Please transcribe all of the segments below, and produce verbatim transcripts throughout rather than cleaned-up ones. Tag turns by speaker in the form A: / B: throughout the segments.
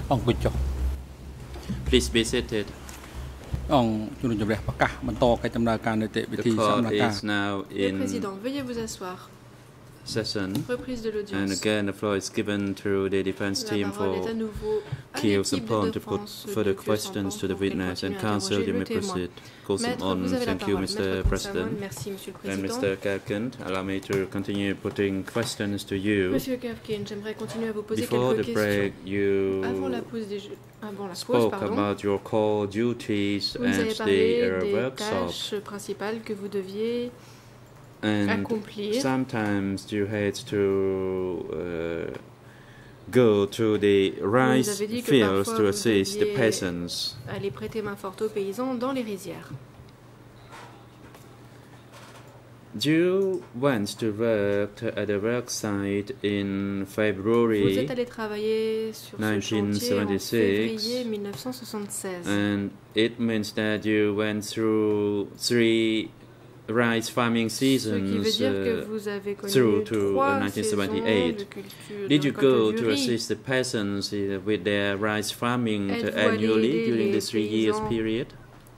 A: អង្គុយចុះ
B: Please be seated.
A: អង្គជំនុំជម្រះប្រកាសបន្តកិច្ចដំណើរការនីតិវិធី
B: The
A: សកម្ម
B: court
A: ការ
B: is now
C: Le
B: in
C: président, veuillez vous asseoir.
B: session.
C: Reprise de
B: And
C: l'audience.
B: again, the floor is given to the defense
C: La
B: team
C: parole est
B: for
C: à nouveau à
B: Keo
C: l'équipe
B: Kin
C: de
B: to put
C: défense
B: further
C: de Keo
B: questions to the
C: pour qu'elle
B: witness. And
C: continue à
B: counsel, you
C: interroger
B: may
C: le témoin.
B: proceed. Goes
C: Maître,
B: on.
C: vous avez la
B: Thank you,
C: parole.
B: Mister
C: Maître
B: President.
C: Consamon, merci, Monsieur le
B: And
C: Président.
B: Mister Keo Kin, allow me to continue putting questions to you.
C: Monsieur Keo Kin, j'aimerais continuer à vous poser
B: Before the
C: quelques
B: break,
C: questions. Avant la
B: you
C: pause, des jeux- avant la pause
B: spoke
C: pardon,
B: about your core duties
C: vous nous
B: at
C: avez
B: the
C: parlé
B: uh,
C: des
B: workshop.
C: tâches principales que vous deviez
B: And
C: accomplir.
B: sometimes you had to uh, go to the rice
C: avez dit que
B: fields
C: parfois
B: to
C: vous
B: assist the
C: deviez
B: peasants.
C: aller prêter main forte aux paysans dans les rizières.
B: You went to work at the work site in February,
C: Vous êtes allé travailler sur ce chantier en
B: nineteen
C: février
B: seventy-six,
C: mille neuf cent soixante-seize.
B: and it means that you went through three rice farming
C: Ce qui veut
B: seasons
C: dire que
B: uh,
C: vous avez connu
B: through to
C: trois
B: uh, nineteen
C: saisons
B: seventy-eight.
C: de culture
B: Did
C: de
B: you
C: récolte
B: go
C: du
B: to
C: riz.
B: assist the peasants uh, with their rice farming uh,
C: Êtes-vous allé
B: annually
C: aider
B: during
C: les
B: the three years
C: paysans
B: period?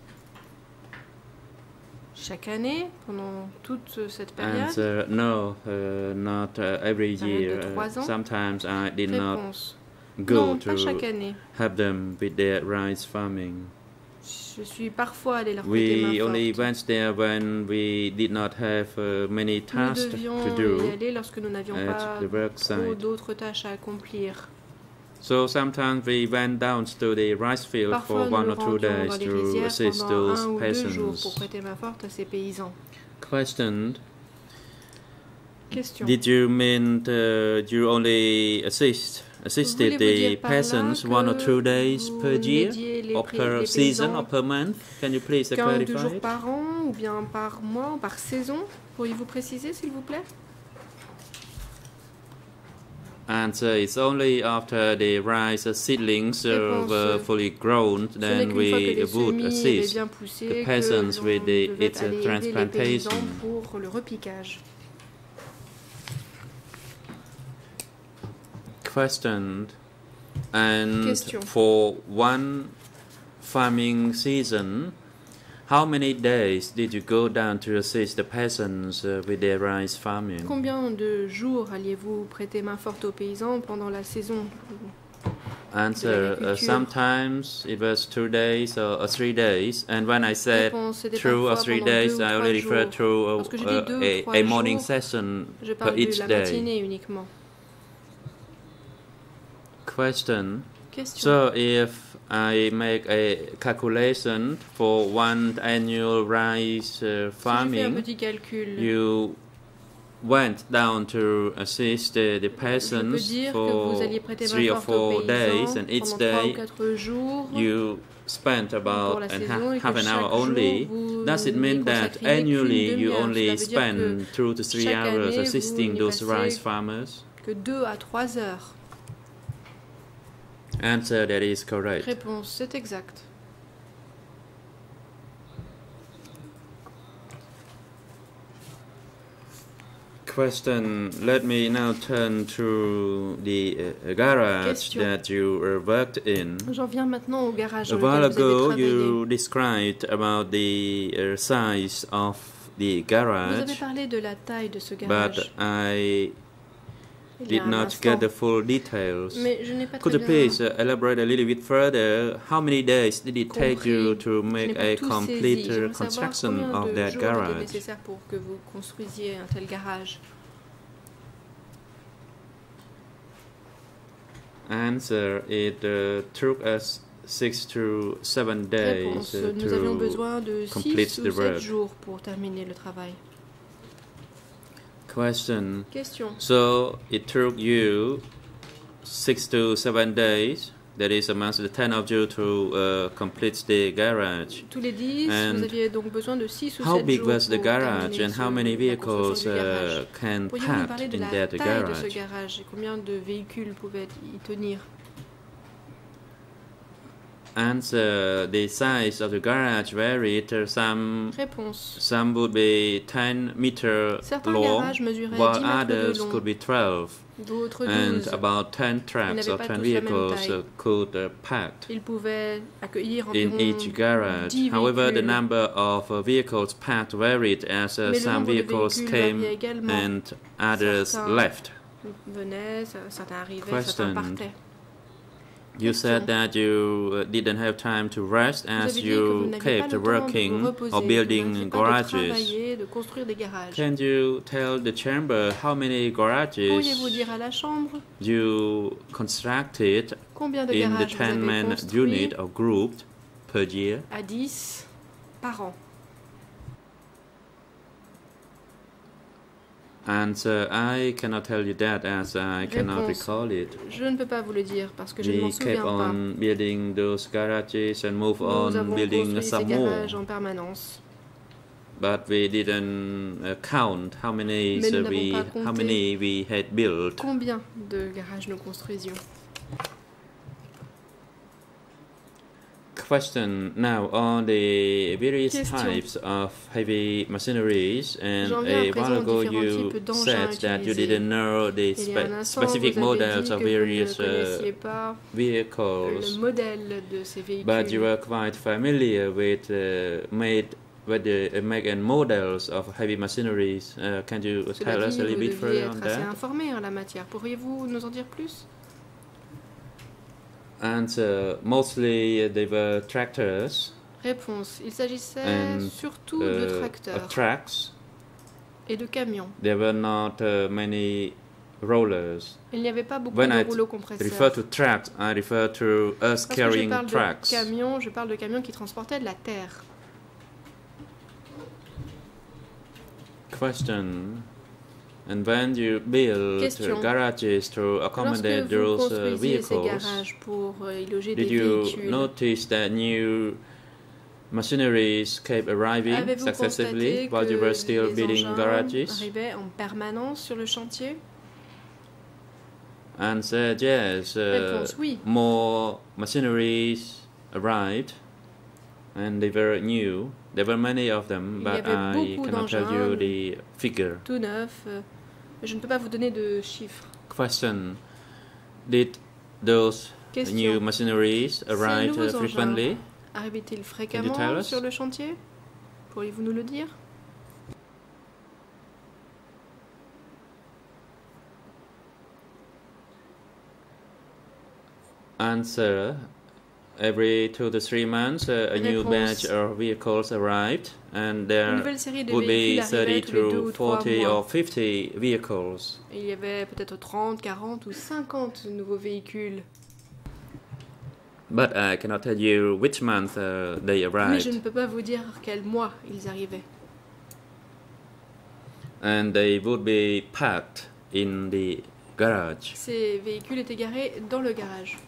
C: Chaque année, pendant toute cette période?
B: Answer: no, uh, not uh, every
C: Période
B: year.
C: de
B: Uh,
C: trois ans?
B: sometimes I did not
C: Réponse.
B: go
C: Non,
B: to
C: pas chaque année.
B: help them with their rice farming.
C: Je suis parfois allé leur prêter main
B: We only
C: forte.
B: went there when we did not have uh, many
C: Nous
B: tasks
C: devions
B: to
C: y
B: do
C: aller lorsque nous n'avions
B: at
C: pas
B: the work
C: trop
B: site.
C: d'autres tâches à accomplir.
B: So sometimes we went down to the rice field
C: Parfois,
B: for
C: nous
B: one
C: nous
B: or two
C: rendions
B: days
C: dans les
B: to
C: rizières
B: assist
C: pendant
B: those
C: un ou deux jours pour
B: peasants.
C: prêter main forte à ces paysans.
B: Question:
C: Question.
B: Did you mean uh, you only assist assisted
C: Voulez-vous
B: the
C: dire par là
B: peasants one or
C: que
B: two days
C: vous
B: per year,
C: n'aidiez les
B: or
C: pré-
B: per
C: les
B: season,
C: paysans
B: or per month? Can you please uh,
C: qu'un ou deux
B: clarify
C: jours
B: it?
C: par an, ou bien par mois, ou par saison? Pourriez-vous préciser, s'il vous plaît?
B: Answer: It's only after the rice seedlings uh,
C: Réponse,
B: were fully grown,
C: Ce n'est
B: then
C: qu'une fois que
B: we
C: les
B: would
C: semis avaient
B: assist
C: bien poussé
B: the
C: que
B: peasants
C: l'on
B: with the,
C: devait
B: its uh,
C: aller aider les
B: transplantation.
C: paysans pour le repiquage.
B: Question: And
C: Question.
B: for one farming season, how many days did you go down to assist the peasants uh, with their rice farming?
C: Combien de jours alliez-vous prêter main forte aux paysans pendant la saison?
B: Answer: uh,
C: l'agriculture.
B: sometimes it was two days or, or three days, and when I said
C: Réponse, c'était
B: two or
C: parfois
B: three
C: pendant
B: days,
C: deux ou
B: I
C: trois
B: only refer
C: jours.
B: to
C: Lorsque je
B: uh,
C: dis deux ou
B: a,
C: trois
B: a morning
C: jours,
B: session
C: Je
B: per
C: parle de
B: each
C: la
B: day.
C: matinée uniquement.
B: Question:
C: Question.
B: So if I make a calculation for one annual rice uh,
C: Si je fais un
B: farming,
C: petit calcul,
B: you went down to assist uh, the
C: je peux
B: peasants
C: dire que vous
B: for
C: alliez prêter
B: three
C: main
B: or
C: forte aux
B: four days,
C: paysans
B: and each
C: pendant trois ou
B: day
C: quatre jours
B: you spent
C: pour
B: about
C: la
B: an
C: saison et
B: ha- half
C: que
B: an hour
C: chaque
B: only.
C: jour vous
B: Does it
C: n'y
B: mean that
C: consacriez qu'une
B: annually you
C: demi-heure?
B: only
C: Cela veut dire
B: spend
C: que
B: two to three
C: chaque
B: hours
C: année, vous
B: assisting
C: n'y
B: those
C: passez
B: rice farmers?
C: que deux à trois heures.
B: Answer: That is correct.
C: Réponse, c'est exact.
B: Question: Let me now turn to the uh, garage
C: Question.
B: that you uh, worked in.
C: J'en viens maintenant au garage
B: A
C: dans
B: while
C: lequel vous
B: ago,
C: avez
B: you
C: travaillé.
B: described about the uh, size of the
C: Vous avez
B: garage,
C: parlé de la taille de ce
B: but
C: garage.
B: I
C: Il y a
B: did
C: un
B: not
C: instant.
B: get the full details.
C: Mais je n'ai pas
B: Could
C: très
B: you
C: bien...
B: please uh, elaborate a little bit further? How many days did it take you
C: compris.
B: to
C: Je n'ai
B: make
C: pas
B: a
C: tout
B: complete
C: saisi.
B: uh,
C: J'aimerais savoir
B: construction
C: combien
B: of
C: de
B: that
C: jours était
B: garage?
C: nécessaire pour que vous construisiez un tel garage.
B: Answer: It uh, took us six to seven days
C: Réponse.
B: uh,
C: Nous avions
B: to
C: besoin de
B: complete
C: six
B: the
C: ou sept
B: work.
C: jours pour terminer le travail.
B: Question:
C: Question.
B: So it took you six to seven days. That is amongst the ten of you to uh, complete the garage.
C: Tous les dix,
B: And
C: vous aviez donc besoin de six ou
B: How
C: sept
B: big
C: jours
B: was the
C: pour
B: garage,
C: terminer
B: and
C: ce-
B: how many
C: la
B: vehicles
C: construction du garage.
B: uh, can
C: Pourriez-vous nous
B: pack
C: parler de
B: in
C: la
B: that
C: taille de ce
B: garage?
C: garage et combien de véhicules pouvaient y tenir?
B: Answer: The size of the garage varied. Uh, Some
C: Réponse.
B: some would be ten meter
C: Certains
B: long,
C: garages mesuraient
B: while
C: dix mètres de
B: others
C: long.
B: could be twelve.
C: d'autres
B: and
C: douze.
B: about ten
C: Ils
B: trucks
C: n'avaient
B: or
C: pas
B: ten
C: tous la même
B: vehicles
C: taille.
B: uh, could uh, pack
C: Ils pouvaient accueillir
B: in
C: environ
B: each garage.
C: dix
B: However, the
C: véhicules.
B: number of uh, vehicles packed varied as uh,
C: Mais le
B: some
C: nombre de
B: vehicles
C: véhicules
B: came
C: variait également.
B: and others
C: Certains
B: left.
C: venaient, certains arrivaient,
B: Question.
C: certains partaient.
B: You
C: Question.
B: said that you uh, didn't have time to rest
C: Vous
B: as
C: avez dit que vous
B: you
C: n'aviez pas
B: kept
C: le temps de vous
B: working
C: reposer,
B: or
C: vous
B: building
C: n'arrêtiez pas de
B: garages.
C: travailler, de construire des garages.
B: Can you tell the chamber how many
C: Pourriez-vous
B: garages
C: dire à la chambre
B: you constructed
C: combien de
B: in the
C: garages vous avez
B: ten-man
C: construits
B: unit or group per year?
C: à dix par an?
B: Answer, I cannot tell you that as I cannot
C: Réponse.
B: recall it.
C: Je ne peux pas vous le dire parce que je ne
B: We
C: m'en
B: kept
C: souviens pas.
B: on building those garages and move
C: Nous
B: on
C: avons
B: building
C: construit ces
B: some more.
C: garages en permanence.
B: But we didn't uh, count how many
C: Mais nous
B: uh,
C: n'avons
B: we
C: pas
B: how
C: compté
B: many we had built.
C: Combien de garages nous construisions?
B: Question now on the various
C: Question.
B: types of heavy machineries, and
C: J'en viens à
B: a
C: présent
B: while
C: aux
B: ago
C: différents
B: you
C: types d'engins
B: said that you
C: utilisés.
B: didn't know the
C: Il y a un
B: spe-
C: instant,
B: specific
C: vous avez
B: models
C: dit
B: of
C: que vous ne
B: various
C: connaissiez
B: uh,
C: pas le
B: vehicles,
C: modèle de ces véhicules.
B: but you were quite familiar with uh, made with the uh, make and models of heavy machineries. Uh, can you
C: Cela
B: tell us
C: dit,
B: a
C: vous
B: little bit
C: deviez
B: further on
C: être assez
B: that?
C: informé en la matière. Pourriez-vous nous en dire plus?
B: And uh, mostly uh, they were tractors
C: Réponse. Il s'agissait
B: and
C: surtout
B: uh,
C: de
B: of
C: tracteurs
B: trucks.
C: et de camions.
B: There were not uh, many rollers.
C: Il n'y avait pas beaucoup
B: When
C: de
B: I
C: rouleaux
B: refer
C: compresseurs.
B: to tracks, I refer to us
C: Parce que je
B: carrying
C: parle de
B: trucks.
C: camions, je parle de camions qui transportaient de la terre.
B: Question. And when you build
C: Question.
B: uh, garages to
C: Lorsque
B: accommodate
C: vous
B: those uh,
C: construisiez ces
B: vehicles,
C: garages pour euh, y loger des
B: did you
C: véhicules,
B: notice that new machineries kept arriving
C: avez-vous
B: successively
C: constaté
B: while you were
C: que
B: still
C: les
B: building
C: engins
B: garages?
C: arrivaient en permanence sur le chantier?
B: Answer yes. Uh,
C: Réponse oui.
B: more machineries arrived, and they were new. There were many of them,
C: Il y
B: but
C: avait
B: I
C: beaucoup
B: cannot tell you
C: d'engins.
B: the figure.
C: Tout neuf. euh, Je ne peux pas vous donner de chiffres.
B: Question: did those
C: Question.
B: new machineries
C: Ces
B: arrive
C: nouveaux
B: uh, frequently?
C: engins arrivaient-ils
B: tell
C: fréquemment
B: us?
C: sur le chantier? Pourriez-vous nous le dire?
B: Answer: every two to three months, uh, a new
C: Réponse.
B: batch of vehicles arrived, and
C: Une
B: there
C: nouvelle série de
B: would be
C: véhicules arrivait
B: thirty
C: tous les deux
B: to
C: ou trois
B: forty
C: mois.
B: or fifty vehicles.
C: Et il y avait peut-être trente, quarante ou cinquante nouveaux véhicules.
B: But I cannot tell you which month uh, they
C: Mais je ne
B: arrived.
C: peux pas vous dire quel mois ils arrivaient.
B: And they would be parked in the garage.
C: Ces véhicules étaient garés dans le garage.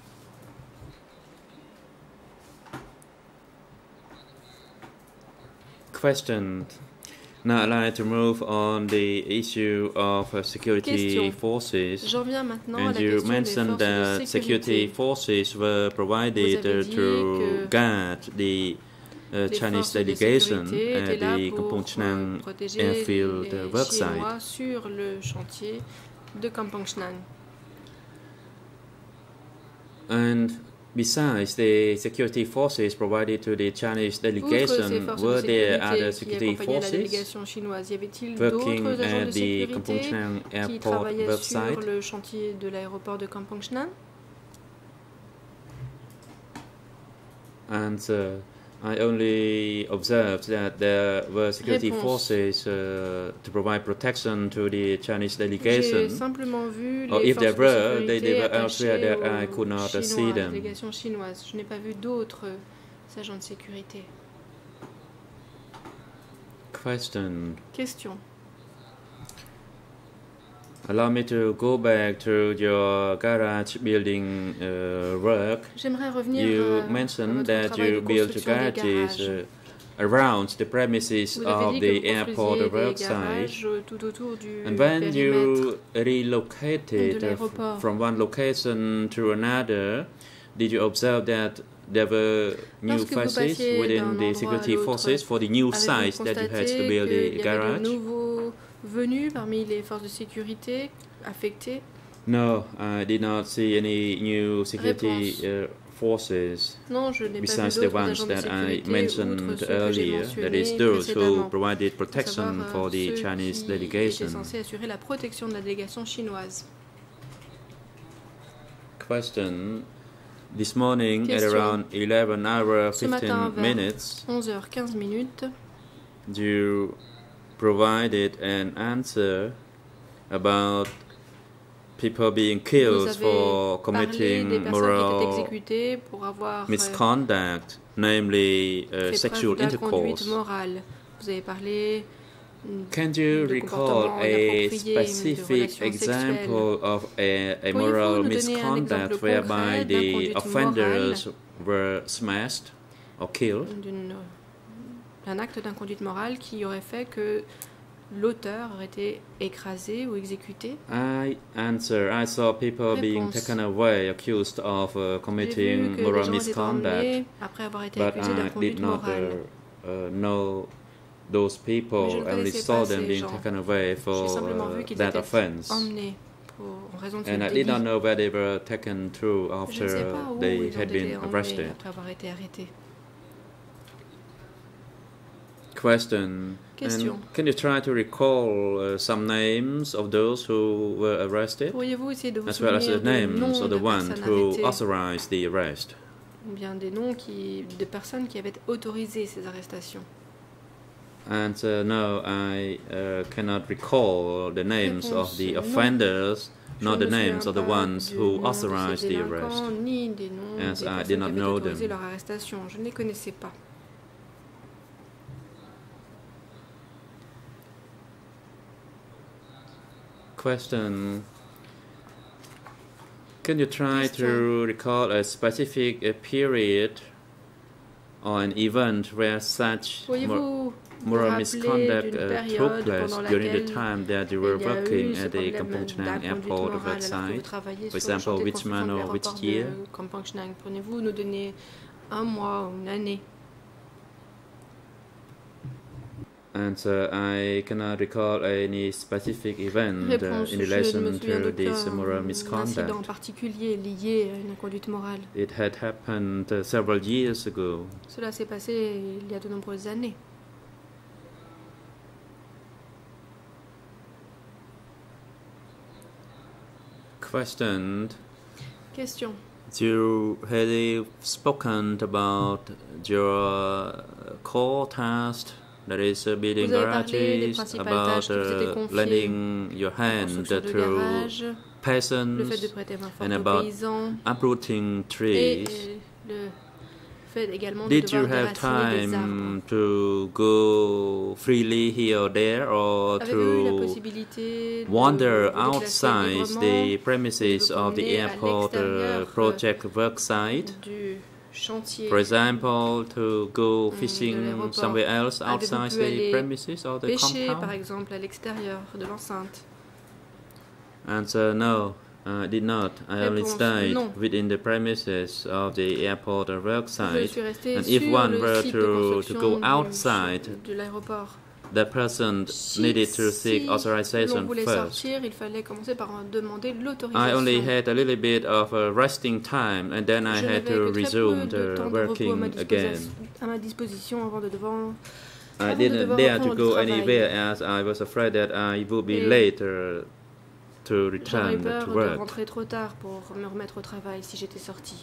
B: Question. Now I'd like to move on the issue of uh, security
C: Question.
B: forces.
C: J'en viens maintenant à
B: And
C: la
B: you
C: question des
B: mentioned
C: forces
B: that
C: de
B: security
C: sécurité.
B: forces were provided
C: Vous avez
B: uh,
C: dit
B: to
C: que
B: guard the uh,
C: les
B: Chinese
C: forces de
B: delegation
C: sécurité étaient
B: at
C: là
B: the
C: pour
B: Kampong
C: euh,
B: Chnang
C: protéger
B: airfield
C: les
B: uh, worksite.
C: Chinois sur le chantier de Kampong Chnang.
B: And besides the security forces provided to the Chinese
C: Outre ces
B: delegation,
C: forces
B: were
C: de
B: there
C: sécurité
B: other
C: qui
B: security
C: accompagnaient la
B: forces
C: délégation chinoise, y avait-il
B: working
C: d'autres agents de
B: at the Kampong
C: sécurité
B: Chnang
C: qui
B: airport
C: travaillaient sur
B: website?
C: le chantier de l'aéroport de Kampong Chnang?
B: And uh, I only observed that there were security
C: Réponse.
B: forces uh, to provide protection to the Chinese
C: J'ai
B: delegation.
C: simplement vu
B: Or
C: les
B: if there
C: forces
B: were,
C: de
B: they, they
C: sécurité
B: were elsewhere
C: attachées
B: that I
C: aux
B: could not uh, see
C: Chinois, à la
B: them.
C: délégation chinoise. Je n'ai pas vu d'autres agents de sécurité.
B: Question.
C: Question.
B: Allow me to go back to your garage building uh, work.
C: J'aimerais revenir
B: You
C: à, à
B: mentioned
C: votre
B: that
C: travail de
B: you built
C: construction des
B: garages
C: garages.
B: uh, around the premises
C: Vous avez
B: of
C: dit
B: the
C: que vous
B: airport
C: construisiez des
B: worksite.
C: garages euh, tout autour du
B: And when
C: périmètre.
B: you
C: de
B: relocated uh,
C: l'aéroport.
B: f- from one location to another, did you observe that there were new
C: Lorsque vous
B: faces
C: passiez
B: within
C: d'un
B: the
C: endroit à
B: security
C: l'autre,
B: forces for the new
C: Avez-vous
B: sites that you had
C: constaté
B: to build
C: qu'il
B: the
C: y avait de
B: garage?
C: nouveaux venus parmi les forces de sécurité affectées?
B: No, I did not see any new security uh, forces
C: Non, je n'ai pas vu
B: besides the
C: d'autres
B: ones
C: agents de
B: that I
C: sécurité outre
B: mentioned
C: ceux que j'ai
B: earlier, that is
C: mentionnés
B: those who
C: précédemment.
B: provided
C: À
B: protection
C: savoir,
B: for
C: euh,
B: the
C: ceux
B: Chinese
C: qui étaient
B: delegation.
C: censés assurer la protection de la délégation chinoise.
B: Question. This morning
C: Question.
B: at around eleven hours
C: Ce matin,
B: fifteen
C: vers
B: minutes,
C: onze heures quinze minutes,
B: you provided an answer about people being
C: vous
B: killed
C: avez
B: for
C: parlé des
B: committing
C: personnes qui étaient
B: moral
C: exécutées pour avoir euh,
B: misconduct, namely uh,
C: fait
B: sexual
C: preuve d'inconduite
B: intercourse.
C: morale. Vous avez parlé
B: Can you
C: de
B: recall
C: comportements
B: a
C: inappropriés, de
B: specific
C: relations
B: example
C: sexuelles.
B: of a, a
C: Pourriez-vous
B: moral
C: nous donner un exemple
B: misconduct
C: concret
B: whereby the
C: d'inconduite
B: offenders were smashed or killed?
C: d'une- d'un acte d'inconduite morale qui aurait fait que l'auteur aurait été écrasé ou exécuté?
B: I answer. I saw people being
C: Réponse.
B: taken away, accused of uh,
C: J'ai vu
B: committing
C: que
B: moral
C: les gens étaient emmenés
B: misconduct,
C: après avoir été
B: but
C: accusés
B: I did
C: d'inconduite
B: not
C: morale.
B: uh, uh, know those
C: Mais je
B: people.
C: ne
B: I only
C: connaissais
B: saw
C: pas
B: them
C: ces
B: being
C: gens.
B: taken away
C: J'ai
B: for
C: simplement vu
B: uh,
C: qu'ils
B: that
C: étaient
B: offense.
C: emmenés pour, en raison de ce
B: And I
C: délit.
B: did not know where they were taken to
C: Je ne
B: after
C: sais pas où
B: they
C: ils ont
B: had
C: été
B: been
C: emmenés
B: arrested.
C: après avoir été arrêtés.
B: Question.
C: Question.
B: And can you try to recall uh, some names of those who were arrested,
C: Pourriez-vous essayer de vous
B: as well as the
C: souvenir des
B: names
C: noms
B: of
C: de
B: the ones
C: personnes
B: who
C: arrêtées
B: authorized the arrest?
C: ou bien des noms qui, de personnes qui avaient autorisé ces arrestations?
B: And uh, no, I uh, cannot recall the names of the
C: Réponse, non.
B: offenders,
C: Je
B: nor
C: ne
B: the
C: me
B: names
C: souviens
B: of the
C: pas
B: ones
C: du
B: who
C: nom de
B: authorized
C: ces
B: the arrest.
C: délinquants, ni des noms
B: As
C: des
B: I
C: personnes
B: did
C: qui
B: not
C: avaient
B: know
C: autorisé
B: them.
C: leur arrestation. Je ne les connaissais pas.
B: Question. Can you try
C: Question.
B: to recall a specific uh, period or an event where such mor-
C: Pourriez-vous vous
B: moral
C: rappeler
B: misconduct
C: d'une
B: uh, took
C: période
B: place
C: pendant
B: during the
C: laquelle
B: time that you
C: il
B: were
C: y a eu
B: working
C: ce
B: at the
C: problème
B: Kampong Chhnang
C: d'inconduite
B: airport of
C: morale
B: that
C: alors que vous
B: site?
C: travaillez
B: For
C: sur le
B: example,
C: chantier de
B: which
C: construction
B: month
C: de
B: or which
C: l'aéroport
B: year?
C: de Kampong Chhnang? Pourriez-vous nous donner un mois ou une année?
B: And uh, I cannot recall any specific event uh,
C: Réponse,
B: in
C: je ne me
B: relation
C: souviens
B: to this
C: d'aucun
B: moral
C: incident
B: misconduct.
C: particulier lié à une inconduite morale.
B: It had happened uh, several years ago.
C: Cela s'est passé il y a de nombreuses années.
B: Question.
C: Question.
B: You had spoken about your core task, that is uh, building
C: Vous avez parlé des
B: garages,
C: principales
B: about
C: tâches qui vous étaient
B: uh,
C: confiées.
B: lending your
C: La
B: hand
C: construction de
B: to
C: garages, le fait de
B: peasants
C: prêter main
B: and
C: forte aux
B: about
C: paysans
B: uprooting
C: et
B: trees.
C: euh, le fait également de
B: Did you
C: devoir
B: have
C: déraciner des arbres.
B: time to go freely here or there, or
C: Avez-vous eu la
B: to
C: possibilité de
B: wander
C: vous déplacer
B: outside
C: librement
B: the premises
C: vous
B: of the
C: promener à
B: airport uh,
C: l'extérieur,
B: project worksite?
C: du chantier?
B: For example, to go
C: de
B: fishing
C: l'aéroport.
B: somewhere else
C: Avez-vous
B: outside
C: pu
B: the
C: aller
B: premises or the
C: Pêcher, par
B: compound?
C: exemple, à l'extérieur de l'enceinte.
B: Answer no, I did not. I only
C: Réponse,
B: stayed
C: non.
B: within the premises of the airport or
C: Je
B: worksite.
C: suis restée
B: And
C: sur
B: if one
C: le
B: were
C: site de
B: to, to
C: construction
B: go
C: du-
B: outside,
C: de l'aéroport.
B: the person
C: Si,
B: needed to
C: si
B: seek
C: l'on
B: authorization
C: voulait
B: first.
C: sortir, il fallait commencer par en demander
B: I
C: l'autorisation.
B: only had a little bit of a resting time, and then I
C: Je
B: had
C: n'avais
B: to
C: que très
B: resume
C: peu de
B: the
C: temps de repos à ma,
B: working again.
C: disposition, à ma disposition avant de devoir,
B: I
C: avant de
B: didn't
C: devoir
B: dare to
C: reprendre le
B: go
C: travail.
B: anywhere as I was afraid that I would be
C: Et
B: late uh, to
C: J'aurais
B: return
C: peur
B: to
C: de
B: work.
C: rentrer trop tard pour me remettre au travail si j'étais sortie.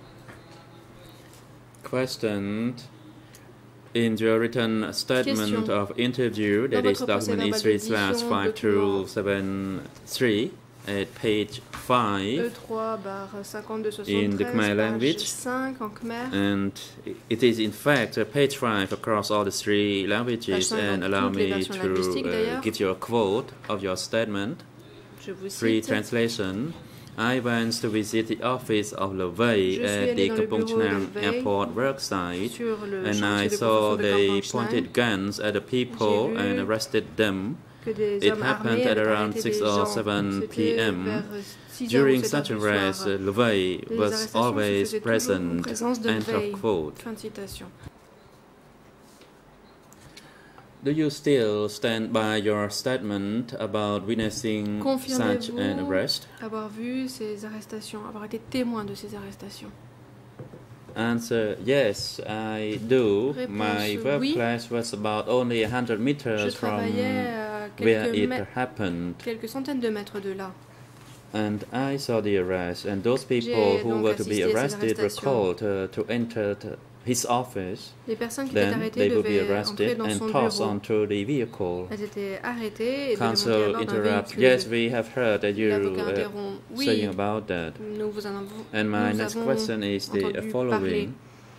B: Question. In your written statement
C: Question.
B: of interview, that
C: Dans
B: is
C: votre procès
B: document E
C: verbal
B: three slash
C: d'édition,
B: five two
C: document
B: seven three at page
C: E
B: five,
C: trois barre cinquante-deux
B: In the
C: soixante-treize,
B: Khmer
C: page
B: language.
C: cinq en Khmer.
B: and it is in fact uh, page five across all the three
C: Page
B: languages.
C: cinq
B: And
C: dans
B: allow
C: toutes les
B: me
C: versions
B: to
C: linguistiques,
B: uh,
C: d'ailleurs.
B: give you a quote of your statement.
C: Je vous
B: Free
C: cite.
B: translation. I went to visit the office of Levay
C: Je suis
B: at
C: allé
B: the
C: dans le
B: Kampong
C: bureau de
B: Chhnang
C: Levay
B: airport worksite,
C: sur le
B: and I
C: chantier de
B: saw
C: construction de
B: they
C: Kampong
B: pointed
C: Chhnang,
B: guns at the people
C: J'ai vu
B: and arrested them.
C: que des
B: It
C: hommes
B: happened
C: armés
B: at
C: avaient
B: around
C: arrêté
B: six
C: des
B: or
C: gens.
B: seven
C: C'était
B: p m.
C: vers six heures ou
B: During
C: sept heures
B: such
C: du
B: arrests,
C: soir.
B: uh, Levay
C: Les
B: was
C: arrestations se
B: always
C: faisaient toujours en
B: present.
C: présence de
B: End
C: veille.
B: of quote.
C: Fin de citation.
B: Do you still stand by your statement about witnessing such an
C: Confirmez-vous
B: arrest?
C: avoir vu ces arrestations, avoir été témoin de ces arrestations?
B: Answer: yes, I do.
C: Réponse:
B: My
C: oui.
B: workplace was about only a hundred
C: Je
B: meters from
C: travaillais à
B: where
C: quelques,
B: it
C: mè-
B: happened,
C: quelques centaines de mètres de là.
B: and I saw the arrest. And those people
C: J'ai
B: who
C: donc
B: were to be
C: assisté à ces
B: arrested were
C: arrestations.
B: called uh, to enter t- his office.
C: Les personnes qui étaient
B: Then
C: arrêtées
B: they would be
C: devaient entrer
B: arrested
C: dans
B: and
C: son
B: tossed
C: bureau.
B: onto the vehicle.
C: Elles étaient arrêtées et devaient monter à
B: Counsel
C: bord d'un
B: interrupt.
C: véhicule.
B: Yes, we have heard that you
C: L'avocat
B: uh,
C: interrompt. Oui,
B: saying about that.
C: nous vous en avons,
B: And my
C: nous
B: next
C: avons
B: question is the
C: entendu
B: following.
C: parler.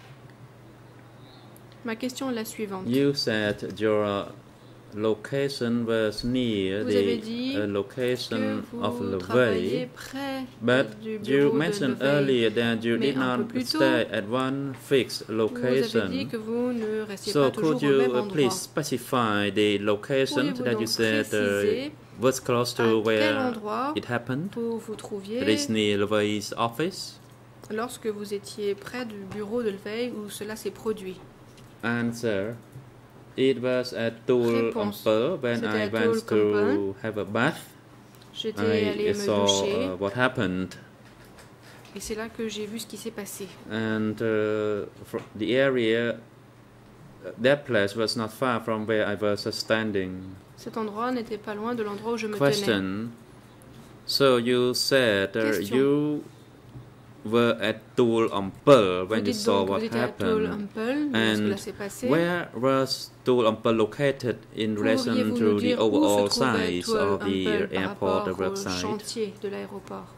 C: Ma question est la suivante.
B: You said your location was near
C: Vous avez
B: the
C: dit
B: uh,
C: que
B: location of
C: vous
B: Levey,
C: travaillez près
B: but
C: du
B: you
C: bureau de
B: mentioned
C: Levey.
B: earlier that you
C: Mais
B: did
C: un peu
B: not
C: plus tôt,
B: stay at one fixed
C: Vous avez dit
B: location.
C: que vous ne restiez
B: So
C: pas toujours
B: could
C: au même
B: you uh,
C: endroit.
B: please specify the location
C: Pourriez-vous
B: that
C: donc
B: you said uh,
C: préciser
B: was close
C: à
B: to
C: quel
B: where
C: endroit
B: it happened?
C: vous vous
B: It
C: trouviez
B: is near Levey's office.
C: lorsque vous étiez près du bureau de Levey où cela s'est produit?
B: Answer: it was at Toul
C: Réponse.
B: Ampel when
C: C'était
B: I
C: à
B: went to
C: Toul-Campbell.
B: have a bath.
C: J'étais allée
B: I
C: me
B: saw
C: doucher
B: uh, what happened,
C: et c'est là que j'ai vu ce qui s'est passé.
B: and uh, fr- the area, uh, that place was not far from where I was uh, standing.
C: Cet endroit n'était pas loin de l'endroit où je me tenais.
B: Question: so you said uh,
C: Question.
B: you were at Toul Ampel
C: Vous
B: when you
C: dites
B: saw
C: donc que
B: what
C: vous étiez à Toul-Ampel lorsque
B: And
C: cela s'est passé.
B: Where was Toul Ampel located in relation
C: Pourriez-vous
B: to
C: nous
B: the
C: dire où
B: overall
C: se trouvait
B: size of the
C: Toul-Ampel par
B: airport
C: rapport au
B: website?
C: chantier de l'aéroport?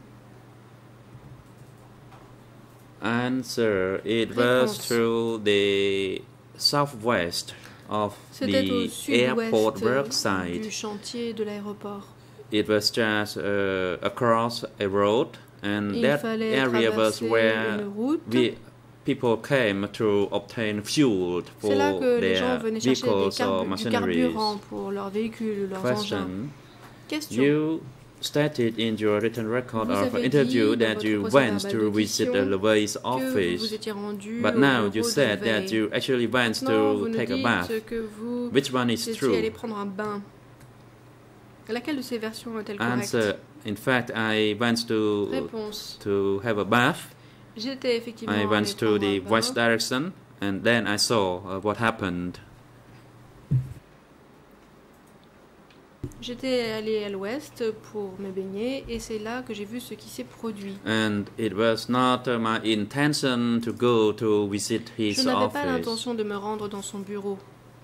B: Answer: it
C: Réponse.
B: was through the southwest of
C: C'était au
B: the airport
C: sud-ouest
B: worksite.
C: du chantier de l'aéroport.
B: It was just uh, across a road, and
C: Il
B: that
C: fallait
B: area was
C: traverser
B: where
C: une route.
B: we people came to obtain fuel for
C: C'est là que les gens
B: their
C: venaient chercher des
B: vehicles or
C: carbu- du
B: machineries.
C: carburant pour leurs véhicules ou leurs engins.
B: Question:
C: Question.
B: you stated in your written record
C: Vous
B: of
C: avez
B: interview
C: dit dans
B: that
C: votre
B: you
C: procès
B: went
C: verbal
B: to visit
C: d'audition
B: Levey's
C: que vous vous
B: office,
C: étiez rendu
B: but
C: au
B: now
C: bureau
B: you
C: de
B: said that
C: Levey.
B: you actually went
C: Maintenant, vous
B: to
C: nous
B: take a bath.
C: dites que vous
B: Which one is
C: étiez allé
B: true?
C: prendre un bain. Laquelle de ces versions est-elle
B: Answer:
C: correcte?
B: in fact, I went to
C: Réponse.
B: to have a bath.
C: J'étais effectivement
B: I
C: allé
B: went to
C: prendre
B: the
C: un bain.
B: west direction, and then I saw uh, what happened.
C: J'étais allée à l'ouest pour me baigner et c'est là que j'ai vu ce qui s'est produit.
B: And it was not uh, my intention to go to visit his
C: Je n'avais pas
B: office.
C: l'intention de me rendre dans son bureau.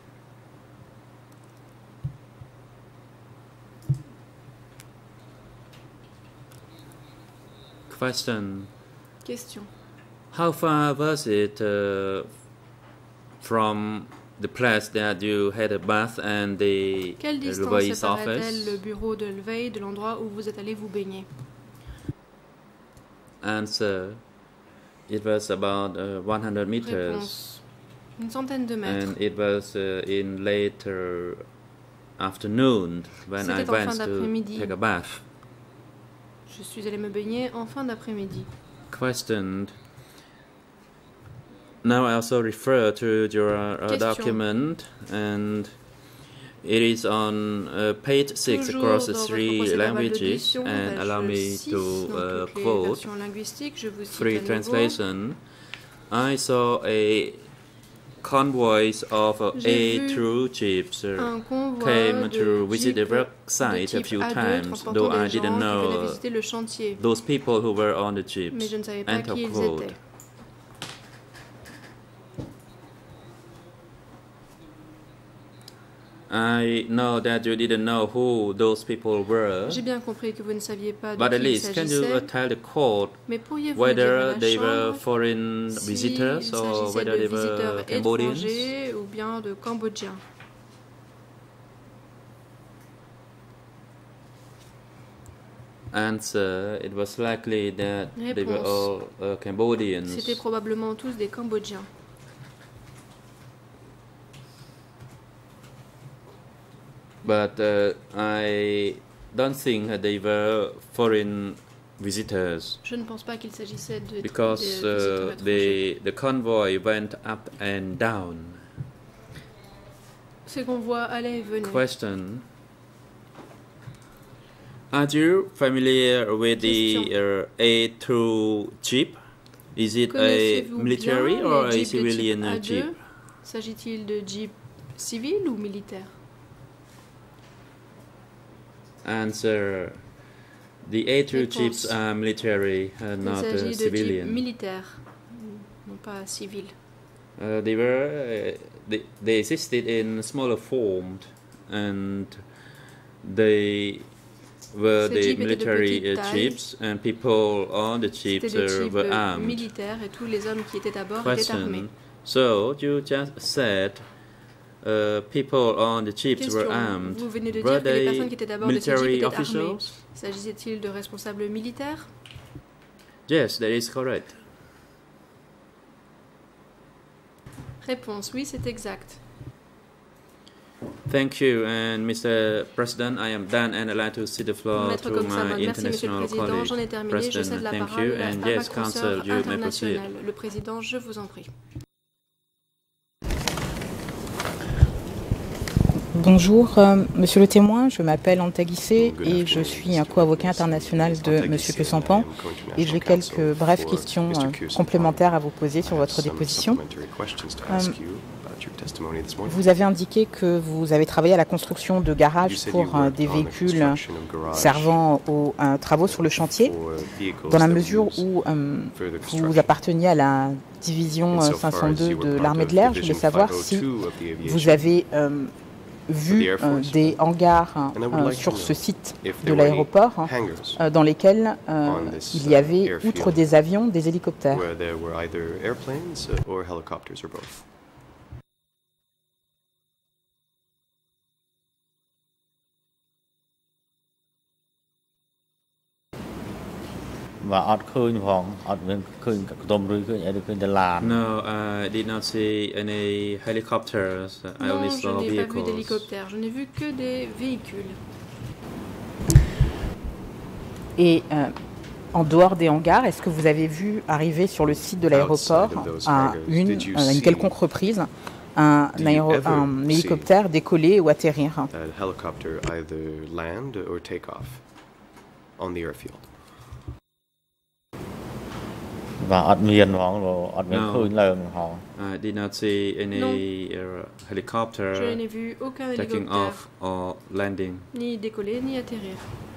B: Question:
C: Question.
B: how far was it uh, from the place that you had a bath and the
C: Quelle
B: uh,
C: distance
B: Levey's
C: séparait-elle le
B: office?
C: bureau de Levey de l'endroit où vous êtes allé vous baigner?
B: Answer: it was about uh, one hundred meters,
C: Réponse. Une centaine de mètres.
B: and it was uh, in later afternoon when I
C: C'était en
B: went
C: fin
B: to
C: d'après-midi.
B: take a bath.
C: Je suis allée me baigner en fin d'après-midi.
B: Questioned. Now I also refer to your uh,
C: Question.
B: document, and it is on uh, page six
C: Toujours
B: across the
C: dans votre
B: three
C: procès verbal
B: languages,
C: d'audition,
B: and
C: page
B: allow me
C: six,
B: to
C: dans
B: uh,
C: toutes les
B: quote
C: versions linguistiques, je vous cite
B: free
C: à nouveau.
B: translation. I saw a convoy of uh,
C: J'ai
B: A
C: vu
B: through chips uh,
C: Un convoi
B: came
C: de
B: to visit the
C: jeeps
B: worksite
C: de
B: a
C: type
B: few
C: A deux
B: times,
C: transportant
B: though I
C: des gens
B: didn't
C: qui venaient
B: know uh,
C: visiter le chantier.
B: those people who were on the
C: Mais
B: chips.
C: je ne savais pas
B: End
C: qui
B: of
C: ils
B: quote.
C: étaient.
B: I know that you didn't know who those people were,
C: J'ai bien compris que vous ne saviez pas de
B: but at
C: qui il
B: least can you uh,
C: s'agissait,
B: tell the court
C: mais pourriez-vous me dire à
B: whether
C: la
B: they were
C: Chambre
B: foreign
C: s'il
B: visitors or
C: s'agissait
B: whether
C: de
B: they were
C: visiteurs
B: Cambodians?
C: étrangers ou bien de Cambodgiens?
B: Answer: it was likely that they were
C: Réponse.
B: all uh, Cambodians.
C: C'étaient probablement tous des Cambodgiens.
B: But uh, I don't think that they were foreign visitors
C: Je ne pense pas qu'il s'agissait de, de
B: because
C: visiteurs
B: uh,
C: étrangers.
B: the the convoy went up and down.
C: C'est qu'on voit aller et venir.
B: Question. Are you familiar with the uh, A two Jeep? Is it a military
C: bien
B: or
C: les
B: a
C: jeeps de type
B: civilian
C: A deux?
B: Jeep?
C: S'agit-il de Jeep civil ou militaire?
B: Answer. The A two
C: Réponse.
B: Jeeps are military, uh,
C: Il
B: not uh,
C: s'agit de
B: civilian.
C: Jeep militaire, non pas civil.
B: Uh, they were uh, they, they existed in smaller form, and they were
C: Ces
B: the
C: jeeps étaient de
B: military
C: petite
B: uh,
C: taille.
B: jeeps, and people on the jeeps
C: C'était des
B: uh,
C: jeeps
B: were
C: euh,
B: armed.
C: militaires et tous les hommes qui étaient à bord étaient armés.
B: Question. So you just said uh, people on the jeeps
C: Question.
B: were armed.
C: Vous venez de
B: Were
C: dire que les
B: they
C: personnes qui étaient à bord de ces jeeps
B: military
C: étaient armées.
B: officials?
C: S'agissait-il de responsables militaires?
B: Yes, that is correct.
C: Réponse, oui, c'est exact.
B: Thank you, and Mister President, I am done, and I'd like to cede the floor
C: Maître
B: to
C: Goksaman,
B: my
C: merci Monsieur le
B: international
C: Président,
B: colleague.
C: j'en ai terminé, je cède
B: President,
C: la
B: thank
C: parole
B: you,
C: à
B: and
C: ma
B: yes,
C: consoeur
B: Council, you may proceed.
C: internationale. Le Président, je vous en prie.
D: Bonjour, euh, Monsieur le témoin, je m'appelle Anta Guissé et je suis un co-avocat international de Monsieur Kesampan et j'ai quelques brèves questions euh, complémentaires à vous poser sur votre déposition. Euh, vous avez indiqué que vous avez travaillé à la construction de garages pour euh, des véhicules servant aux euh, travaux sur le chantier, dans la mesure où euh, vous apparteniez à la division euh, cinq cent deux de l'armée de l'air. Je voulais savoir si vous avez euh, vu euh, des hangars euh, sur ce site de l'aéroport euh, dans lesquels euh, il y avait, outre des avions, des hélicoptères.
B: No, I did not see any helicopters. I
C: Non,
B: only
C: je
B: saw
C: n'ai pas vu
B: vehicles.
C: d'hélicoptère, je n'ai vu que des véhicules.
D: Et euh, en dehors des hangars, est-ce que vous avez vu arriver sur le site de l'aéroport à une, euh, une quelconque reprise un, aéro, un hélicoptère décoller ou atterrir?
B: No, I did not see any uh,
C: Je
B: helicopter
C: n'ai vu aucun
B: taking
C: hélicoptère,
B: off or landing.
C: ni décoller ni atterrir.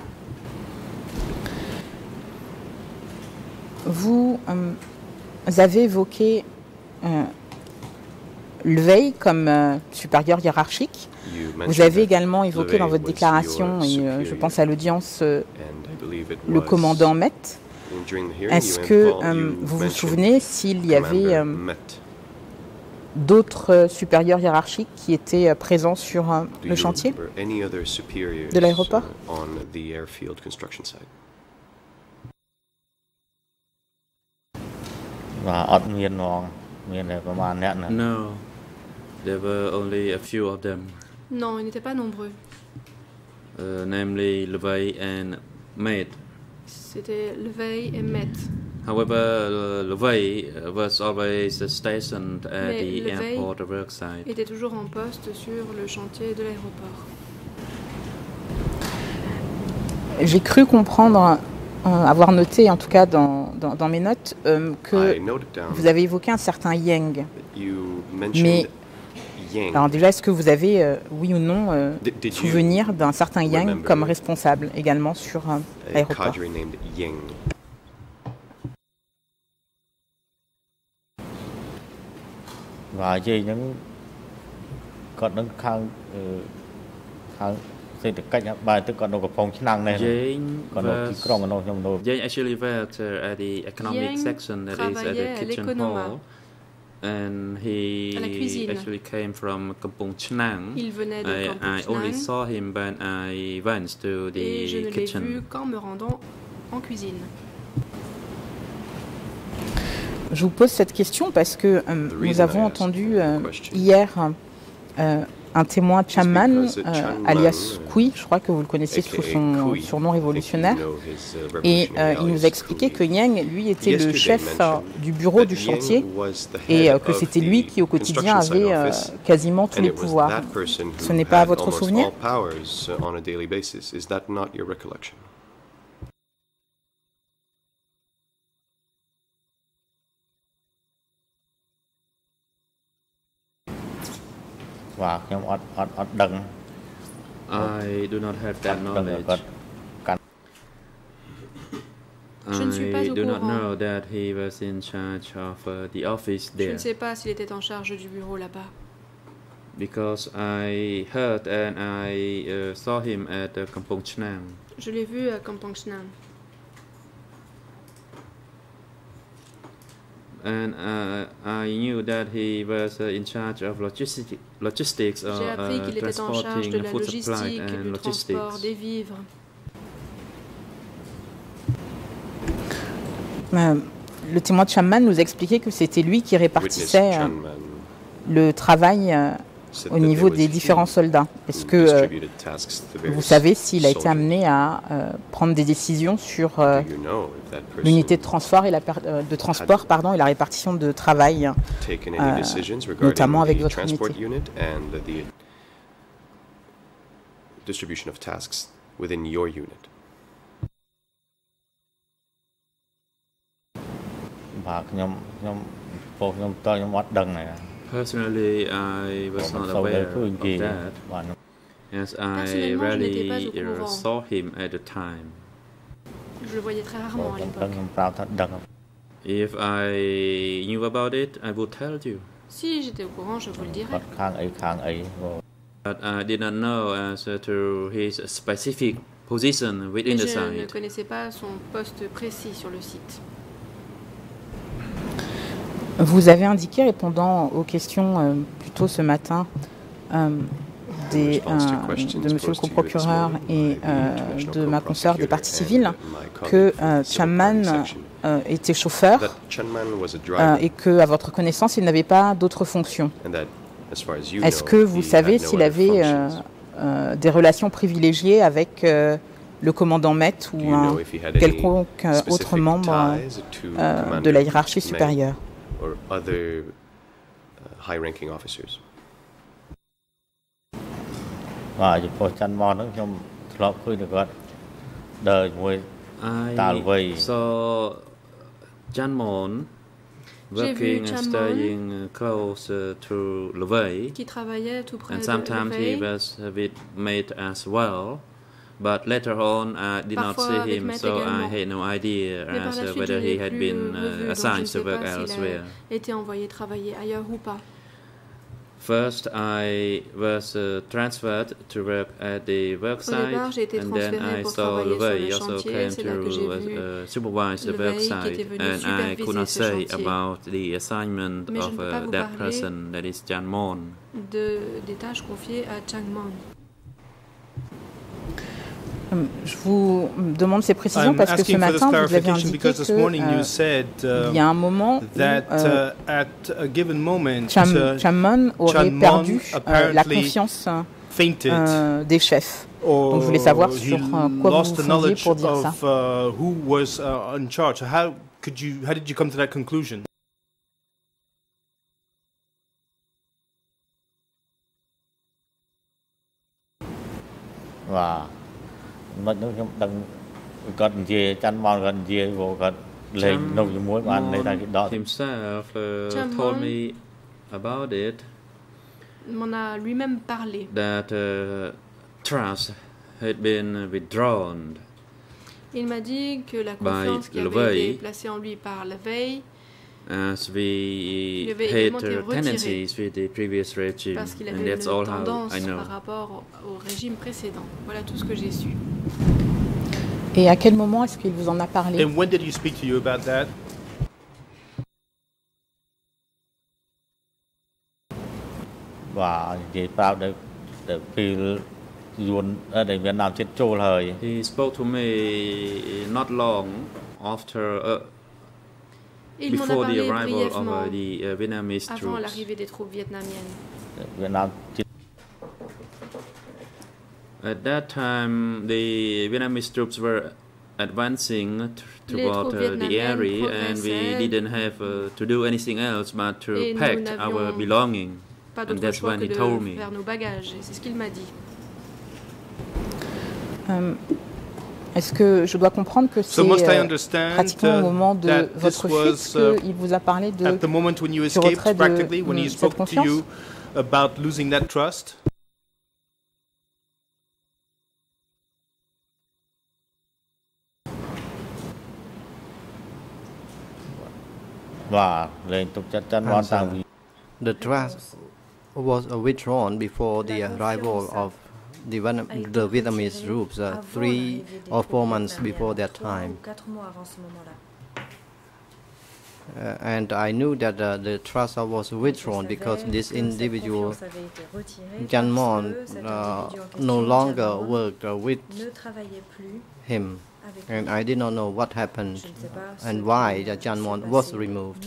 D: Vous euh, avez évoqué euh, le veille comme euh, supérieur hiérarchique. Vous avez également évoqué dans votre déclaration, et euh, je pense à l'audience, euh, le commandant Met. Est-ce que euh, vous vous souvenez s'il y avait euh, d'autres euh, supérieurs hiérarchiques qui étaient euh, présents sur euh, le chantier de l'aéroport?
B: No, there were only a few of them,
C: Non, ils n'étaient pas nombreux.
B: uh, namely Levay and Maid.
C: C'était Leveille et Met.
B: However, uh, Levay was always stationed at
C: Mais
B: the
C: Levay
B: airport worksite.
C: était toujours en poste sur le chantier de l'aéroport.
D: J'ai cru comprendre, euh, avoir noté en tout cas dans, dans, dans mes notes, euh, que vous avez évoqué un certain Yang. Mais alors déjà, est-ce que vous avez, euh, oui ou non, euh, souvenir d'un certain Yang comme responsable également sur euh, l'aéroport?
B: Jane, was, Jane actually worked uh, at the economic
C: Yang
B: section, that is at
C: travaillait
B: the
C: à
B: kitchen
C: l'économa,
B: hall, and he
C: à la cuisine.
B: actually came from Kampong Chnang.
C: Il venait de
B: I,
C: Kampong
B: I only
C: Chnang
B: saw him when I went to
C: et je
B: the
C: ne l'ai
B: kitchen.
C: vu qu'en me rendant en cuisine.
D: Je vous pose cette question parce que euh, nous avons entendu euh, hier euh, un témoin Chamman, euh, alias Kui, je crois que vous le connaissez sous son surnom révolutionnaire, et euh, il nous a expliqué que Yang, lui, était le chef euh, du bureau du chantier et euh, que c'était lui qui, au quotidien, avait euh, quasiment tous les pouvoirs. Ce n'est pas votre souvenir?
B: I do not have that knowledge.
C: Je ne suis pas
B: I
C: au
B: do not
C: courant.
B: know that he was in charge of uh, the office
C: Je
B: there
C: ne sais pas s'il était en charge du bureau là-bas.
B: because I heard and I uh, saw him at uh, Kampong Chnang.
C: Je l'ai vu à Kampong Chnang.
B: And uh, I knew that he was uh, in charge of logistic, logistics, or
C: J'ai appris
B: uh,
C: qu'il était en charge de
B: transporting
C: la
B: food supply
C: logistique,
B: and
C: du transport,
B: logistics.
C: des vivres.
D: Euh, le témoin de Chamman nous a expliqué que c'était lui qui répartissait euh, le travail euh, au niveau des différents soldats. Est-ce que euh, vous savez s'il a été amené à euh, prendre des décisions sur euh, l'unité de transport et la euh, de transport, pardon, et la répartition de travail, euh, notamment avec votre unité?
E: Distribution of tasks within your unit.
B: Personally, I was not aware of that, as I
C: Personnellement, je n'étais pas
B: rarely
C: au
B: uh,
C: courant.
B: saw him at the time.
C: Je le voyais très rarement à l'époque.
B: If I knew about it, I would tell you.
C: Si j'étais au courant, je vous le dirais.
B: But I did not know as to his specific position within
C: Mais
B: the
C: je ne
B: site.
C: connaissais pas son poste précis sur le site.
D: Vous avez indiqué, répondant aux questions euh, plus tôt ce matin euh, des, euh, de Monsieur le coprocureur et euh, de ma consoeur des parties civiles, que euh, Chamman euh, était chauffeur euh, et que, à votre connaissance, il n'avait pas d'autres fonctions. Est-ce que vous savez s'il avait euh, euh, des relations privilégiées avec euh, le commandant Met ou un quelconque euh, autre membre euh, de la hiérarchie supérieure?
E: Or other uh, high-ranking officers.
B: I saw Janmon working and staying close uh, to Levay,
C: Qui travaillait tout près
B: and
C: de
B: sometimes he
C: Levay.
B: was with Mate as well. But later on, I did not
C: Parfois
B: see
C: avec
B: him,
C: Matt
B: so
C: également.
B: I had no idea
C: Mais par
B: as
C: la
B: uh,
C: suite,
B: whether
C: je
B: he
C: l'ai
B: had
C: plus
B: been
C: revu,
B: uh,
C: donc je
B: assigned
C: ne
B: to
C: sais
B: work
C: pas s'il
B: elsewhere.
C: a été envoyé travailler ailleurs ou pas.
B: First, I was uh, transferred to work at the work
C: Au départ,
B: site,
C: j'ai été
B: and then
C: transférée
B: I
C: pour
B: saw
C: travailler sur
B: Levay
C: le
B: also
C: chantier.
B: came
C: C'est là que j'ai
B: to
C: vu
B: uh, supervise the
C: Levay
B: work
C: qui
B: site,
C: était venu
B: and I could
C: superviser
B: not
C: ce
B: say
C: chantier.
B: about the assignment
C: Mais je
B: of
C: ne peux pas
B: uh,
C: vous
B: that
C: parler
B: person, that is Janmon.
C: de, des tâches confiées à Changmon.
D: Je vous demande ces précisions parce que ce matin, vous avez indiqué qu'il euh, y a un moment où euh, Cham, Chammon aurait perdu euh, la confiance euh, des chefs. Donc je voulais savoir sur euh, quoi vous vous fondiez pour dire ça.
F: Wow. Mất nước trong đằng có gì chăn mòn gần gì vô có lên nấu với muối ăn lấy ra cái đó.
B: Himself uh, told me about it.
C: M'en a lui-même parlé.
B: That uh, trust had been withdrawn.
C: Il m'a dit que la confiance qui avait été placée en lui par Levay,
B: as we had uh, tendencies with the previous regime,
C: parce qu'il
B: and
C: avait
B: that's
C: une
B: all
C: tendance
B: how I know.
C: par rapport au, au régime précédent. Voilà tout ce que j'ai su.
D: Et à quel moment est-ce qu'il vous en a parlé?
G: And when did he speak to you about that?
F: Và về bao để để vì luôn ở đây Việt Nam chết trôi rồi.
B: He spoke to me not long after uh,
C: Il m'en a
B: before the
C: parlé
B: arrival of
C: brièvement
B: uh, the uh, Vietnamese
C: avant
B: troops.
C: l'arrivée des troupes vietnamiennes.
F: Việt Nam chết.
B: At that time, the Vietnamese troops were advancing toward uh, the area, and we didn't have uh, to do anything else but to pack our belongings. And that's when he told me.
C: C'est ce qu'il m'a dit.
D: Um, Est-ce que je dois comprendre que c'est euh, pratiquement au moment de votre fuite
G: uh,
D: qu'il vous a parlé de
G: at the moment when you escaped, practically when he spoke to you about losing that trust?
H: The trust was withdrawn before the arrival of the, the Vietnamese troops, uh, three or four months before that time. Uh, and I knew that uh, the trust was withdrawn because this individual, Jan Mon, uh, no longer worked uh, with him. And I did not know what happened and why Jan Mon was removed.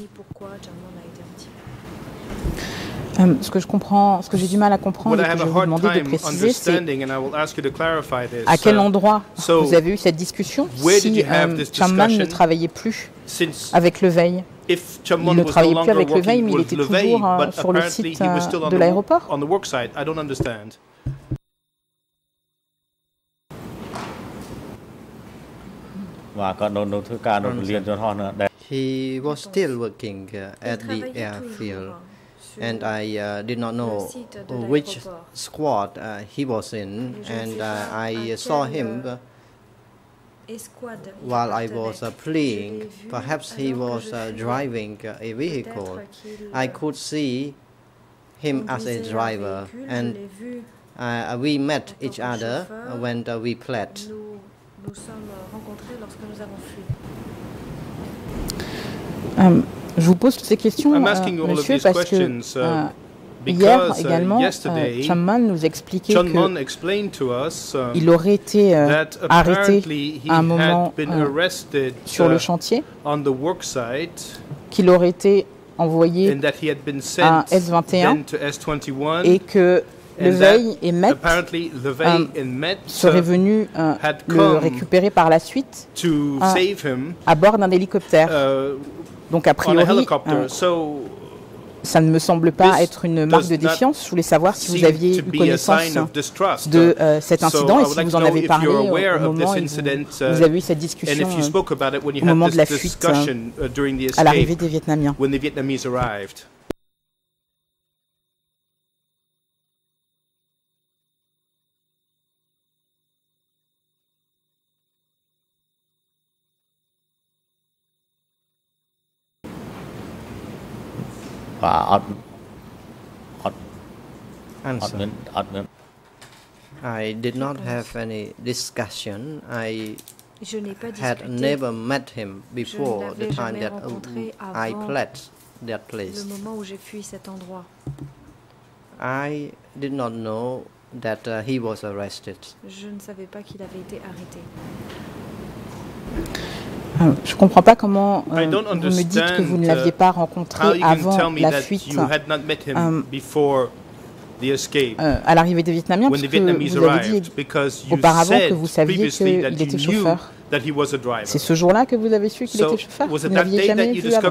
D: Um, ce que je comprends, ce que j'ai du mal à comprendre et que je vais vous demander de préciser, c'est à quel endroit vous avez eu cette discussion si um, Chamman ne travaillait plus avec le Veil. Il ne travaillait plus avec le Veil, mais il était toujours uh, sur le site uh, de l'aéroport.
H: He was still working uh, at the airfield, and I uh, did not know which squad uh, he was in, and uh, I saw him uh, while I was uh, playing. Perhaps he was uh, driving uh, a vehicle. I could see him as a driver, and uh, we met each other when uh, we played.
D: Um, je vous pose toutes ces questions, euh, monsieur, parce que euh, hier également, euh, Chamman nous expliquait qu'il aurait été euh, arrêté à un moment euh, sur le chantier, qu'il aurait été envoyé à S vingt et un et que le Veil et Met euh, serait venu euh, le récupérer par la suite euh, à bord d'un hélicoptère. Donc a priori, euh, ça ne me semble pas être une marque de défiance. Je voulais savoir si vous aviez eu connaissance de euh, cet incident et si vous en avez parlé au, au moment où vous, vous avez eu cette discussion euh, au moment de la fuite euh, à l'arrivée des Vietnamiens.
H: Answer. I did not have any discussion. I had never met him before the time that I fled that place. I did not know that uh, he was arrested.
C: Je ne savais pas qu'il avait été arrêté.
D: Je ne comprends pas comment euh, vous me dites que vous ne l'aviez pas rencontré avant la fuite euh, euh, à l'arrivée des Vietnamiens, parce que vous avez dit auparavant que vous saviez qu'il était chauffeur. C'est ce jour-là que vous avez su qu'il était chauffeur? Vous ne l'aviez jamais vu avant?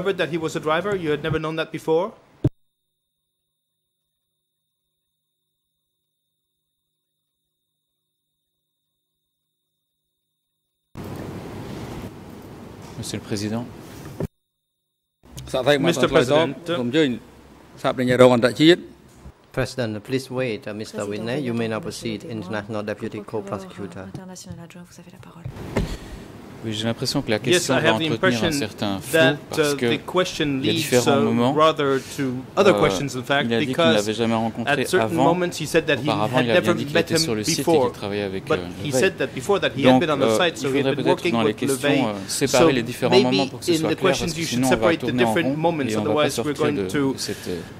A: Monsieur le Président. Mister President,
H: President, please wait, uh, Mister Whitney. You may now proceed, International Deputy Co-Prosecutor.
I: Oui, j'ai l'impression que la question va entretenir un certain flou parce qu'il y a différents moments. Euh, il a dit qu'il ne l'avait jamais rencontré avant. Auparavant, il a bien dit qu'il était sur le site et qu'il travaillait avec euh, le Veil. Donc, euh, il faudrait peut-être dans les questions euh, séparer les différents moments pour que ce soit clair, parce que sinon on va tourner en rond et on ne va pas sortir de, de cette...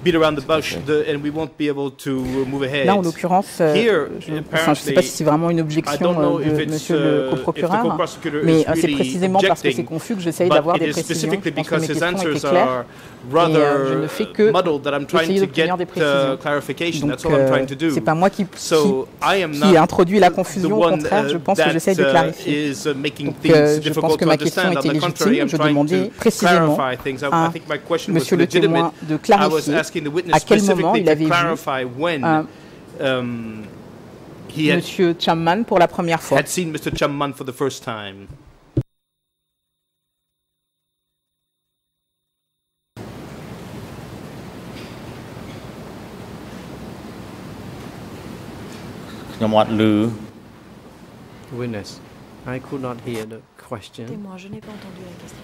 I: Euh,
D: Là, en l'occurrence, euh, je ne sais pas si c'est vraiment une objection euh, de monsieur le coprocureur, mais euh,
G: really
D: précisément parce que c'est
G: objecting,
D: confus que j'essaye
G: but
D: d'avoir
G: it
D: des
G: is
D: précisions.
G: specifically
D: Je pense que mes
G: because his
D: questions
G: answers
D: étaient claires.
G: are
D: Et euh, je ne
G: rather
D: fais que
G: muddled that I'm trying
D: essayer
G: to
D: d'obtenir
G: get
D: des
G: uh,
D: précisions.
G: clarification.
D: Donc,
G: That's all I'm trying to
D: euh,
G: do.
D: c'est pas moi qui,
G: So I am
D: qui,
G: not
D: qui ai introduit la
G: the
D: confusion. Au
G: one
D: contraire, je
G: uh,
D: pense que
G: that
D: j'essaie de
G: uh,
D: clarifier.
G: is uh, making
D: Donc,
G: things
D: euh, je pense
G: difficult
D: que
G: to
D: ma question
G: understand.
D: était
G: On the contrary,
D: légitime.
G: I'm
D: Je
G: trying
D: demandais
G: to
D: précisément
G: clarify things. I,
D: à
G: I think my question was
D: Monsieur le
G: legitimate.
D: témoin de
G: I was
D: clarifier
G: asking the witness
D: à quel moment
G: specifically
D: il
G: to
D: avait vu
G: clarify when
D: euh,
G: um, he had,
D: Monsieur Chamman pour la première fois.
G: had seen Mister Chamman for the first time.
H: Witness, I could not hear the question.
C: Témoin, je n'ai pas entendu la question.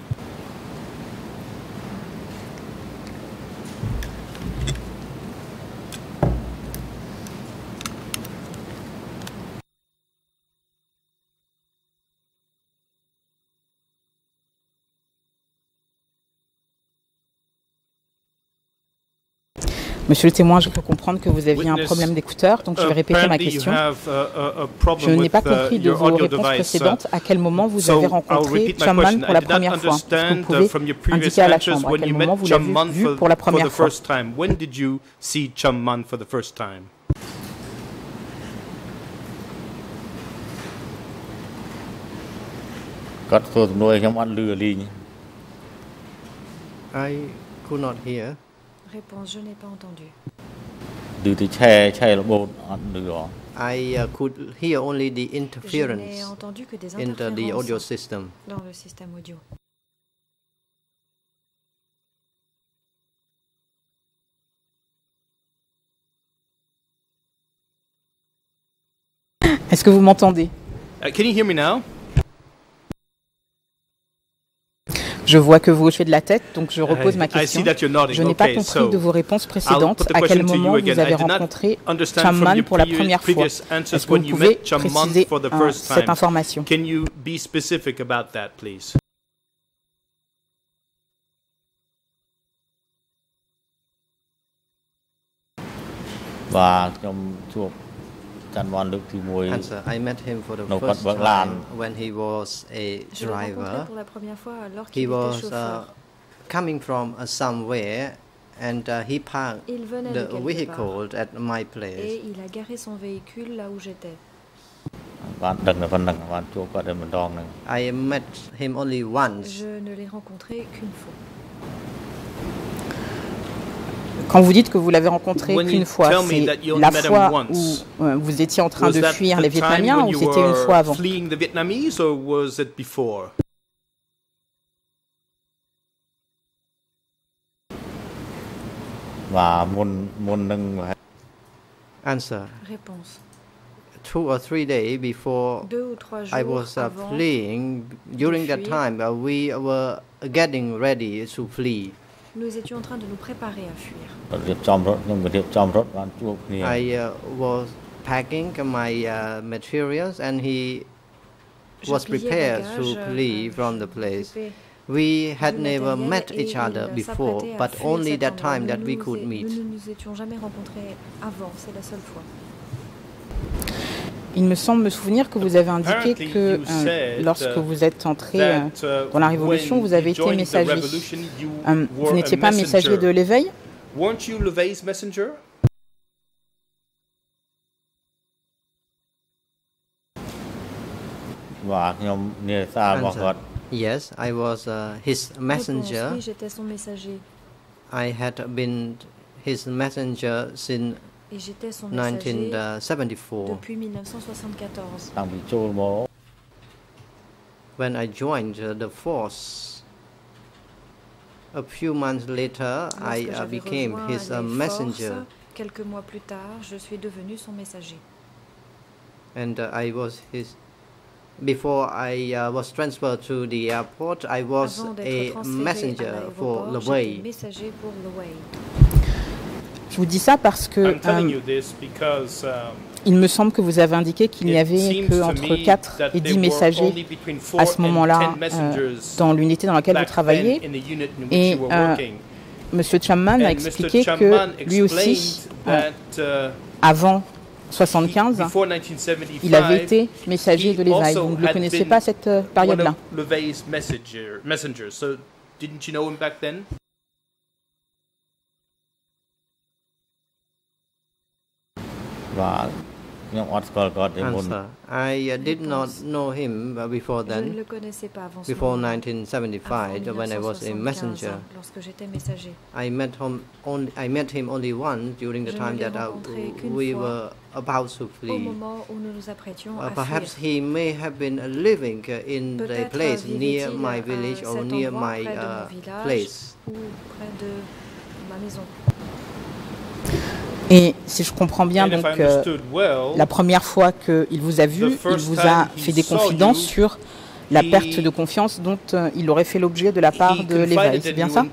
D: Monsieur le témoin, je peux comprendre que vous aviez un problème d'écouteur, donc je vais répéter ma question. Je n'ai pas compris de vos réponses précédentes à quel moment vous avez rencontré Chamman pour la première fois. Est-ce que vous pouvez indiquer à la Chambre à quel moment vous l'avez vu pour la première fois?
G: When did you see Chamman for the first time?
H: I could not hear.
C: Réponse, je n'ai pas entendu.
H: I uh, could hear only the
C: Je n'ai
H: interference
C: entendu que des
H: in the, the audio
C: interférences
H: system.
C: dans le système audio.
D: Est-ce que vous m'entendez?
G: Uh, can you hear me now?
D: Je vois que vous hochez de la tête, donc je repose
G: I,
D: ma
G: I see
D: question.
G: that you're nodding.
D: Je n'ai pas
G: Okay,
D: compris
G: so
D: de vos réponses
G: I'll
D: précédentes
G: put the
D: à quel
G: question to
D: moment
G: you again.
D: vous avez
G: I did not
D: rencontré
G: understand from
D: Chamman
G: your
D: pour la
G: previous-
D: première fois.
G: previous answers
D: Est-ce que
G: when
D: vous
G: you
D: pouvez
G: met Chamman
D: préciser
G: for the
D: euh,
G: first
D: cette
G: time.
D: information?
G: Can you be specific about that, please?
H: Answer, I met him for the first time when he was a
C: Je l'ai rencontré
H: driver.
C: pour la première fois alors
H: He
C: qu'il était
H: was
C: chauffeur.
H: uh, coming from uh, somewhere and uh, he parked
C: Il venait de
H: the
C: quelque
H: vehicle
C: part
H: at my
C: et
H: place.
C: il a garé son véhicule là où j'étais.
H: I met him only once.
C: Je ne l'ai rencontré qu'une fois.
D: Quand vous dites que vous l'avez rencontré
G: When you
D: qu'une fois,
G: tell me
D: c'est
G: that you only
D: la
G: met him
D: fois
G: once,
D: où euh, vous étiez en train
G: Was
D: de
G: that
D: fuir
G: the
D: les
G: time
D: Vietnamiens
G: when
D: ou
G: you
D: c'était une
G: were
D: fois avant?
G: fleeing the Vietnamese, or was it before?
H: Answer.
C: Réponse.
H: Two or three days before
C: Deux ou trois jours
H: I was uh,
C: avant,
H: fleeing, during that
C: fuir.
H: time uh, we were getting ready to flee.
C: nous étions en train de nous préparer à fuir.
H: I uh, was packing my uh, materials and he
C: Je
H: was
C: pliais
H: prepared
C: bagages,
H: to
C: euh,
H: flee
C: je
H: from the place.
C: m'occupais
H: We had
C: du
H: never
C: matériel
H: met
C: et
H: each other
C: il
H: before,
C: s'apprêtait à
H: but
C: fuir
H: only
C: cet
H: that
C: endroit.
H: time that
C: Nous
H: we
C: nous
H: could
C: é-
H: meet.
C: Nous ne nous étions jamais rencontrés avant, c'est la seule fois.
D: Il me semble me souvenir que vous avez indiqué
G: Apparently
D: que
G: you
D: euh,
G: said,
D: lorsque
G: uh,
D: vous êtes entré euh,
G: that, uh,
D: dans la Révolution,
G: when
D: vous avez
G: you
D: été
G: joined the
D: messager.
G: revolution, you
D: Euh,
G: were
D: vous n'étiez
G: a
D: pas messager de
G: messenger.
D: l'éveil?
G: Weren't you LeVay's messenger?
H: Answer. Yes, I was uh, his messenger.
C: Réponse, oui, j'étais son messager.
H: I had been his messenger since
C: Et j'étais son messager
H: nineteen seventy-four.
C: depuis mille neuf cent soixante-quatorze.
H: When I joined uh, the force, a few months later, I
C: Lorsque
H: uh,
C: j'avais
H: became
C: rejoint
H: his uh,
C: les
H: messenger,
C: forces, quelques mois plus tard, je suis devenu son messager.
H: and uh, I was his. Before I uh, was transferred to the airport, I was
C: Avant d'être
H: a
C: transféré à
H: messenger for
C: l'aéroport,
H: the
C: j'étais
H: way.
C: messager pour le Way.
D: Je vous dis ça parce que
G: I'm telling
D: euh,
G: you this because um,
D: il me semble que vous avez indiqué qu'il n'y
G: it
D: avait
G: seems
D: que
G: to
D: entre
G: me
D: quatre
G: that
D: et
G: there
D: dix
G: were
D: messagers
G: only between four
D: à ce
G: and
D: moment-là
G: ten
D: euh,
G: messengers
D: dans l'unité dans laquelle vous
G: back then
D: travaillez.
G: in the unit in which
D: Et
G: you were
D: euh,
G: working.
D: Monsieur Chamman a
G: And
D: expliqué
G: Mister Chamman
D: que lui aussi,
G: explained
D: euh,
G: that uh,
D: avant soixante-quinze, il avait été messager de l'évêque. Vous ne le connaissiez pas à cette euh, période-là?
H: Answer. I uh, did not know him uh, before
J: Je ne
H: then,
J: le connaissais pas avant ce
H: before
J: moment-là,
H: nineteen
J: avant
H: seventy-five, when I was a
J: mille neuf cent
H: messenger.
J: soixante-quinze, lorsque j'étais messager.
H: I met him only. I met him only once during the
J: Je
H: time
J: ne l'ai
H: that uh,
J: rencontré qu'une
H: we
J: fois,
H: were about to
J: Au
H: flee.
J: moment où nous nous apprêtions
H: Uh,
J: à
H: perhaps
J: fuir.
H: he may have been uh, living uh, in the
J: Peut-être
H: place
J: vivait-il
H: near my
J: à
H: village or
J: cet
H: near
J: endroit
H: my
J: près de
H: uh,
J: mon village
H: place.
J: ou près de ma maison.
D: Et si je comprends bien, donc, euh, la première fois qu'il vous a vu, il vous a fait des confidences sur la perte de confiance dont euh, il aurait fait l'objet de la part de l'évêque. C'est bien ça?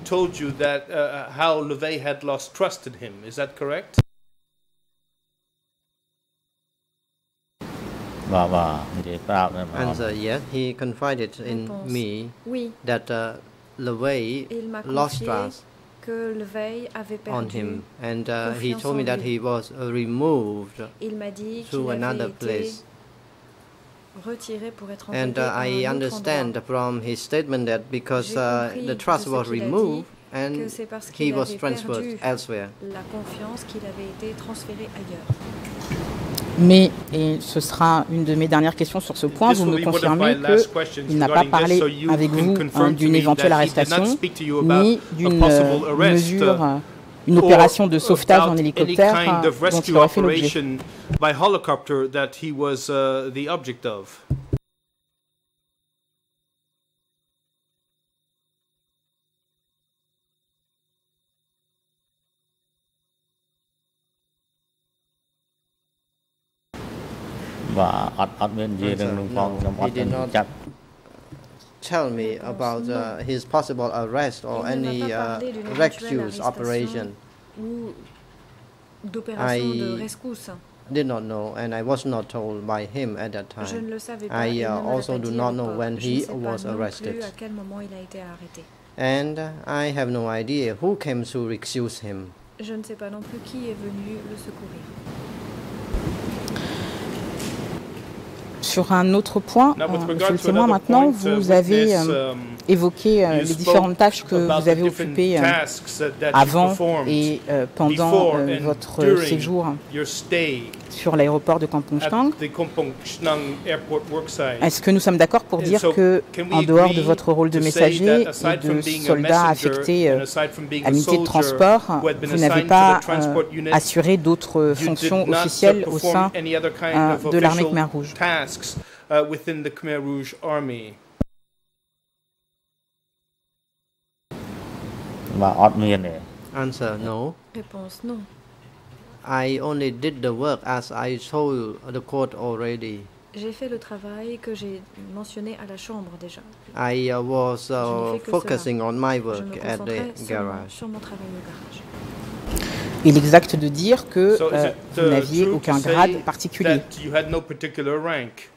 H: Answer, yes, he confided in
J: Réponse.
H: me
J: Oui,
H: that uh, LeVay
J: il m'a
H: lost
J: confié
H: trust
J: que le veille avait
H: on
J: perdu.
H: him, and uh, he
J: confiance
H: told me
J: en
H: that
J: lui.
H: he was uh, removed
J: Il m'a dit
H: to
J: qu'il avait
H: another
J: été
H: place.
J: retiré pour être
H: And
J: envoyé
H: uh,
J: à
H: I
J: un autre
H: understand
J: endroit.
H: from his statement that because
J: J'ai
H: uh,
J: compris
H: the trust
J: de ce
H: was
J: qu'il a
H: removed
J: que
H: and
J: c'est parce
H: he
J: qu'il
H: was
J: avait
H: transferred
J: perdu
H: elsewhere.
J: la confiance qu'il avait été transféré ailleurs.
D: Mais, et ce sera une de mes dernières questions sur ce point, vous me confirmez qu'il n'a pas parlé avec vous hein, d'une éventuelle arrestation, ni d'une euh, mesure, euh, une opération de sauvetage en hélicoptère hein, dont il aurait fait l'objet.
F: và ọt ọt bên gì đừng đừng phong trong ọt bên chặt
H: Tell me about uh, his possible arrest or any uh, rescue operation.
J: Ou d'opération
H: I
J: de rescousse.
H: did not know, and I was not told by him at that
J: Je ne
H: time.
J: le savais pas.
H: I
J: Il
H: uh,
J: ne me l'a
H: also
J: pas
H: do
J: dit
H: not
J: à
H: know
J: l'époque.
H: when
J: Je ne
H: he
J: sais pas
H: was
J: non
H: arrested.
J: plus à quel moment il a été arrêté.
H: And uh, I have no idea who came to recuse him.
J: Je ne sais pas non plus qui est venu le secourir.
D: Sur un autre point, euh, monsieur le témoin, maintenant, vous avez euh, évoqué euh, les différentes tâches que vous avez occupées euh, avant et euh, pendant euh, votre séjour sur l'aéroport de Kampong Chhnang. Est-ce que nous sommes d'accord pour dire que, en dehors de votre rôle de messager et de soldat affecté euh, à l'unité de transport, vous n'avez pas euh, assuré d'autres fonctions officielles au sein euh, de l'armée Khmer Rouge?
K: Uh, within the Khmer Rouge Army.
H: Answer, no.
J: Réponse, non.
H: I only did the work as I told the court already.
J: J'ai fait le travail que j'ai mentionné à la chambre déjà.
H: I uh, was uh, focusing
J: cela.
H: on my
J: Je
H: work
J: me
H: at the
J: concentrais
H: garage.
J: sur mon travail au garage.
D: Il est exact de dire que
K: So
D: euh,
K: is it,
D: vous
K: uh,
D: n'aviez
K: true
D: aucun
K: to say
D: grade particulier?
K: that you had no particular rank?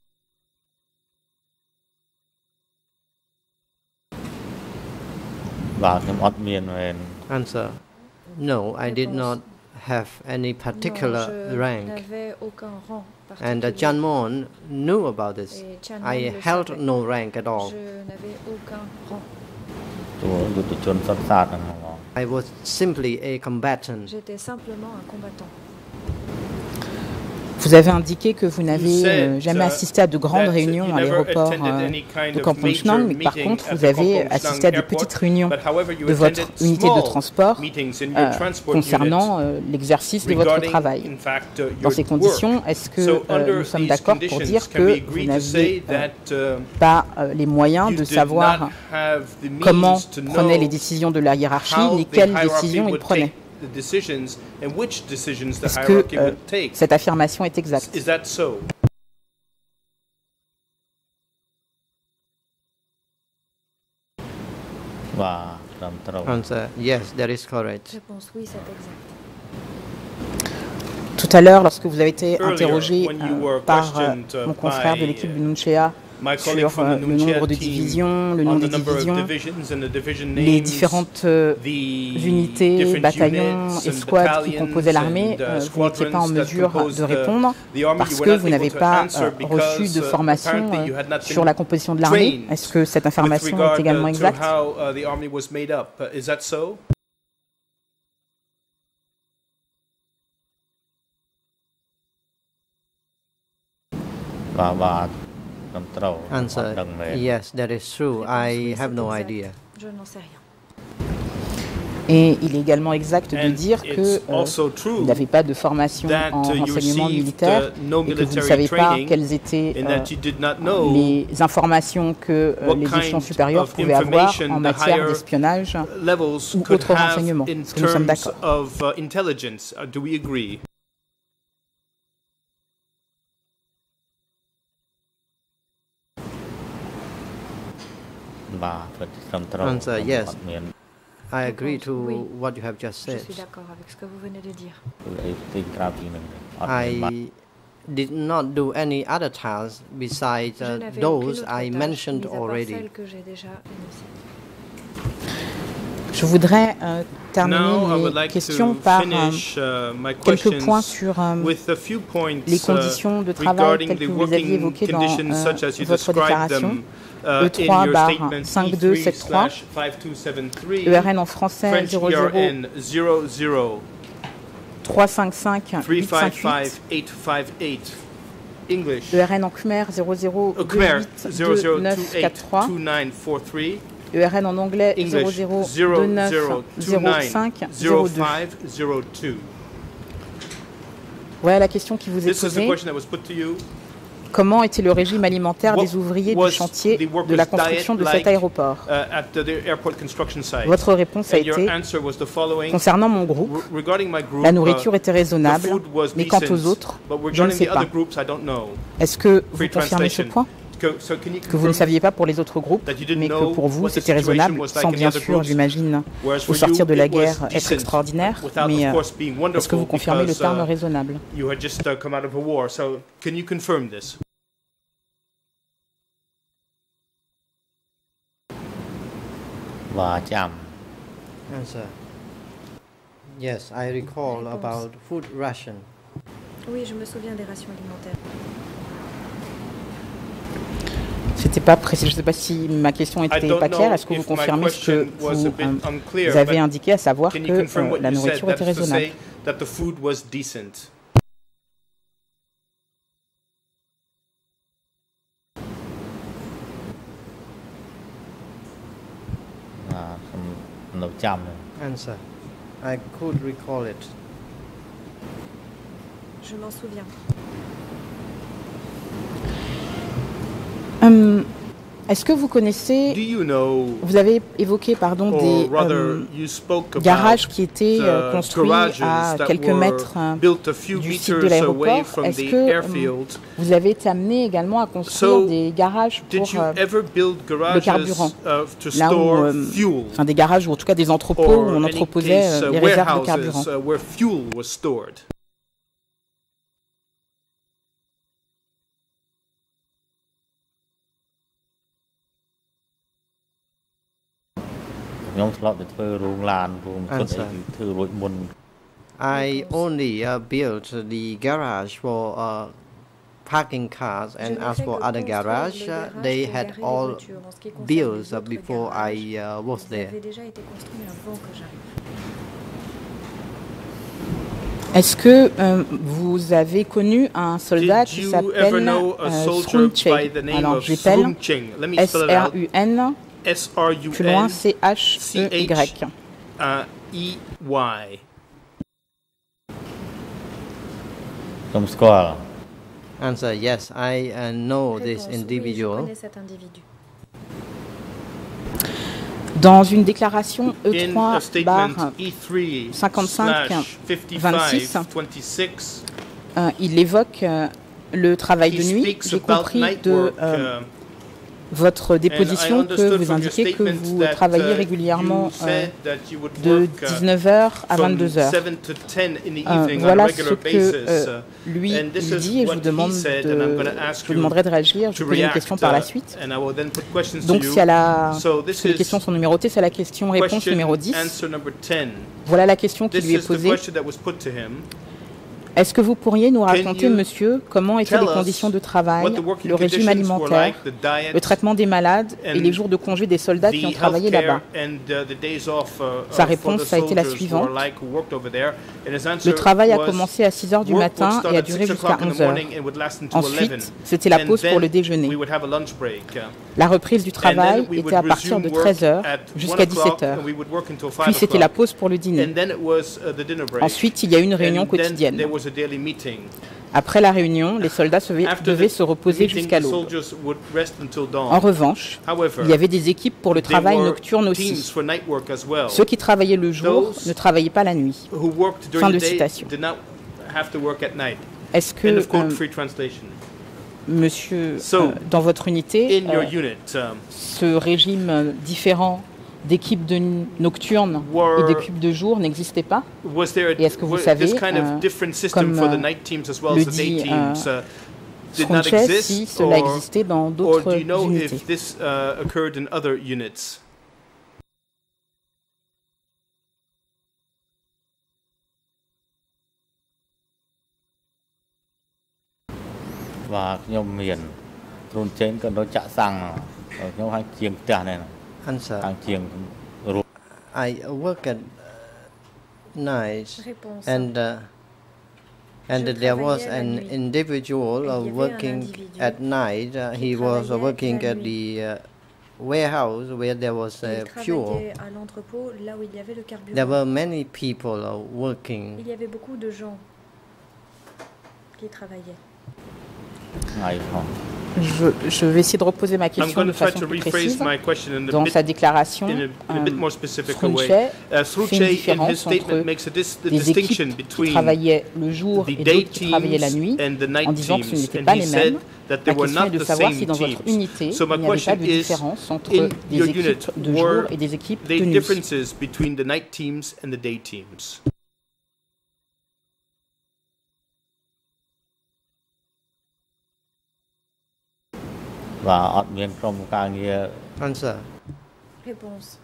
H: Answer, no, I did not have any particular
J: non,
H: rank.
J: Aucun rang
H: and uh, Chan Mon knew about this. I held savait. no rank at all.
J: Je n'avais aucun rang.
H: I was simply a combatant.
J: J'étais simplement un combattant.
D: Vous avez indiqué que vous n'avez euh, jamais assisté à de grandes réunions à l'aéroport euh, de Kampong Chhnang, mais par contre, vous avez assisté à des petites réunions de votre unité de transport euh, concernant euh, l'exercice de votre travail. Dans ces conditions, est-ce que euh, nous sommes d'accord pour dire que vous n'aviez euh, pas euh, les moyens de savoir comment prenaient les décisions de la hiérarchie, ni quelles décisions ils prenaient? Est-ce que euh, cette affirmation est exacte?
H: Answer, yes, that is correct.
J: Réponse, oui, c'est exact.
D: Tout à l'heure, lorsque vous avez été interrogé euh, par euh, mon confrère de l'équipe du Nunchea sur euh, le nombre de divisions, le nombre de divisions, les différentes euh, unités, bataillons et squads qui composaient l'armée, euh, vous n'étiez pas en mesure de répondre parce que vous n'avez pas euh, reçu de formation euh, sur la composition de l'armée. Est-ce que cette information est également exacte?
H: Answer, yes, that is true. I have no idea.
J: Je n'en sais rien.
D: Et il est également exact de dire que euh, vous n'avez pas de formation en renseignement militaire et que vous ne savez pas quelles étaient euh, les informations que euh, les échelons supérieurs pouvaient avoir en matière d'espionnage ou autres renseignements. Est-ce que nous sommes d'accord?
H: Answer, yes. I agree to
J: oui.
H: what you have just said.
J: Je suis d'accord avec ce que vous venez de dire.
H: I did not do any other tasks besides uh, those I mentioned already.
D: Je voudrais euh, terminer les questions par euh, quelques points sur euh, les conditions de travail telles que vous les aviez évoquées dans euh, votre déclaration. E trois barre cinq deux sept trois, E R N en français zéro zéro trois cinq cinq huit cinq huit, E R N en khmer zéro zéro deux huit deux neuf quatre trois, E R N en anglais zéro zéro deux neuf zéro cinq zéro deux. Voilà la question qui vous est posée. Comment était le régime alimentaire des ouvriers du chantier de la construction de cet aéroport? Votre réponse a été: concernant mon groupe, la nourriture était raisonnable, mais quant aux autres, je ne sais pas. Est-ce que vous confirmez ce point? Que vous ne saviez pas pour les autres groupes, mais que pour vous c'était raisonnable, sans bien sûr, j'imagine, au sortir de la guerre, être extraordinaire, mais euh, est-ce que vous confirmez le terme raisonnable?
H: Answer. Yes, I recall about food ration.
J: Oui, je me souviens des rations alimentaires.
D: C'était pas précis. Je ne sais pas si ma question était pas claire. Est-ce que vous confirmez ce que vous, euh, vous avez indiqué, à savoir que euh, la nourriture était raisonnable?
H: Answer. I could recall it.
J: Je m'en souviens.
D: Um, Est-ce que vous connaissez, vous avez évoqué pardon, des euh, garages qui étaient euh, construits à quelques mètres euh, du site de l'aéroport. Est-ce que euh, vous avez été amené également à construire so, des garages pour euh, le carburant, là où, euh, enfin, des garages ou en tout cas des entrepôts où on entreposait euh, les réserves de carburant?
H: I only uh, built the garage for uh, parking cars, and as for other garage, uh, they had all built uh, before I uh, was there.
D: Est-ce que euh, vous avez connu un soldat qui s'appelle euh, Srunche? Alors j'appelle S R U N, plus loin C H E Y.
F: Comme score.
H: Answer: yes, I uh, know this individual.
D: Dans une déclaration E trois barre cinquante-cinq vingt-six, euh, il évoque euh, le travail de nuit. J'ai compris de euh, votre déposition que vous indiquez que vous travaillez régulièrement euh, de dix-neuf heures à vingt-deux heures. Euh, voilà ce que euh, lui il dit et je vous, demande de, je vous demanderai de réagir. Je vous poserai une question par la suite. Donc si à la, parce que les questions sont numérotées, c'est la question-réponse numéro dix. Voilà la question qui lui est posée. Est-ce que vous pourriez nous raconter, monsieur, comment étaient les conditions de travail, le régime alimentaire, le traitement des malades et les jours de congé des soldats qui ont travaillé là-bas? Sa réponse a été la suivante. Le travail a commencé à six heures du matin et a duré jusqu'à onze heures. Ensuite, c'était la pause pour le déjeuner. La reprise du travail était à partir de treize heures jusqu'à dix-sept heures. Puis c'était la pause pour le dîner. Ensuite, il y a eu une réunion quotidienne. Après la réunion, les soldats devaient se reposer jusqu'à l'aube. En revanche, il y avait des équipes pour le travail nocturne aussi. Ceux qui travaillaient le jour ne travaillaient pas la nuit. Fin de citation. Est-ce que, euh, monsieur, euh, dans votre unité, euh, ce régime différent d'équipes de nocturnes et d'équipes de jour n'existait pas? Et est-ce que vous savez, euh, comme euh, le dit euh, Sanchez, si cela existait dans d'autres unités?
F: Vàខ្ញុំមានខ្លួនចេញក៏ដូចចាក់សាំងខ្ញុំឲ្យជាងផ្ទះនេះ
H: Answer.
F: ខាងជាង
H: I work at night and uh, and there was an individual uh, working at night. Uh, he was uh, working at the uh, warehouse where there was uh, fuel. There were many people uh, working.
J: Il y avait beaucoup de gens qui travaillaient.
D: Je, je vais essayer de reposer ma question de façon plus précise. Dans sa déclaration, Sanchez fait une différence entre des équipes qui travaillaient le jour et d'autres qui travaillaient la nuit, en disant que ce n'étaient pas les mêmes. La question est de savoir si dans votre unité, il n'y avait pas de différence entre des équipes de jour et des équipes de nuit.
H: Answer.
J: Réponse.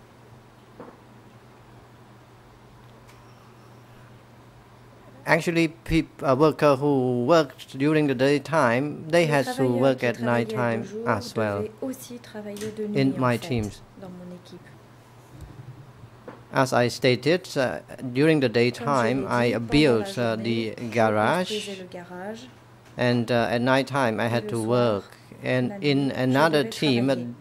H: Actually, people, a worker who worked during the daytime, they had to work at night time as well. In my teams. As I stated, uh, during the daytime, I built uh, the garage, and uh, at night time I had to work. And in another team,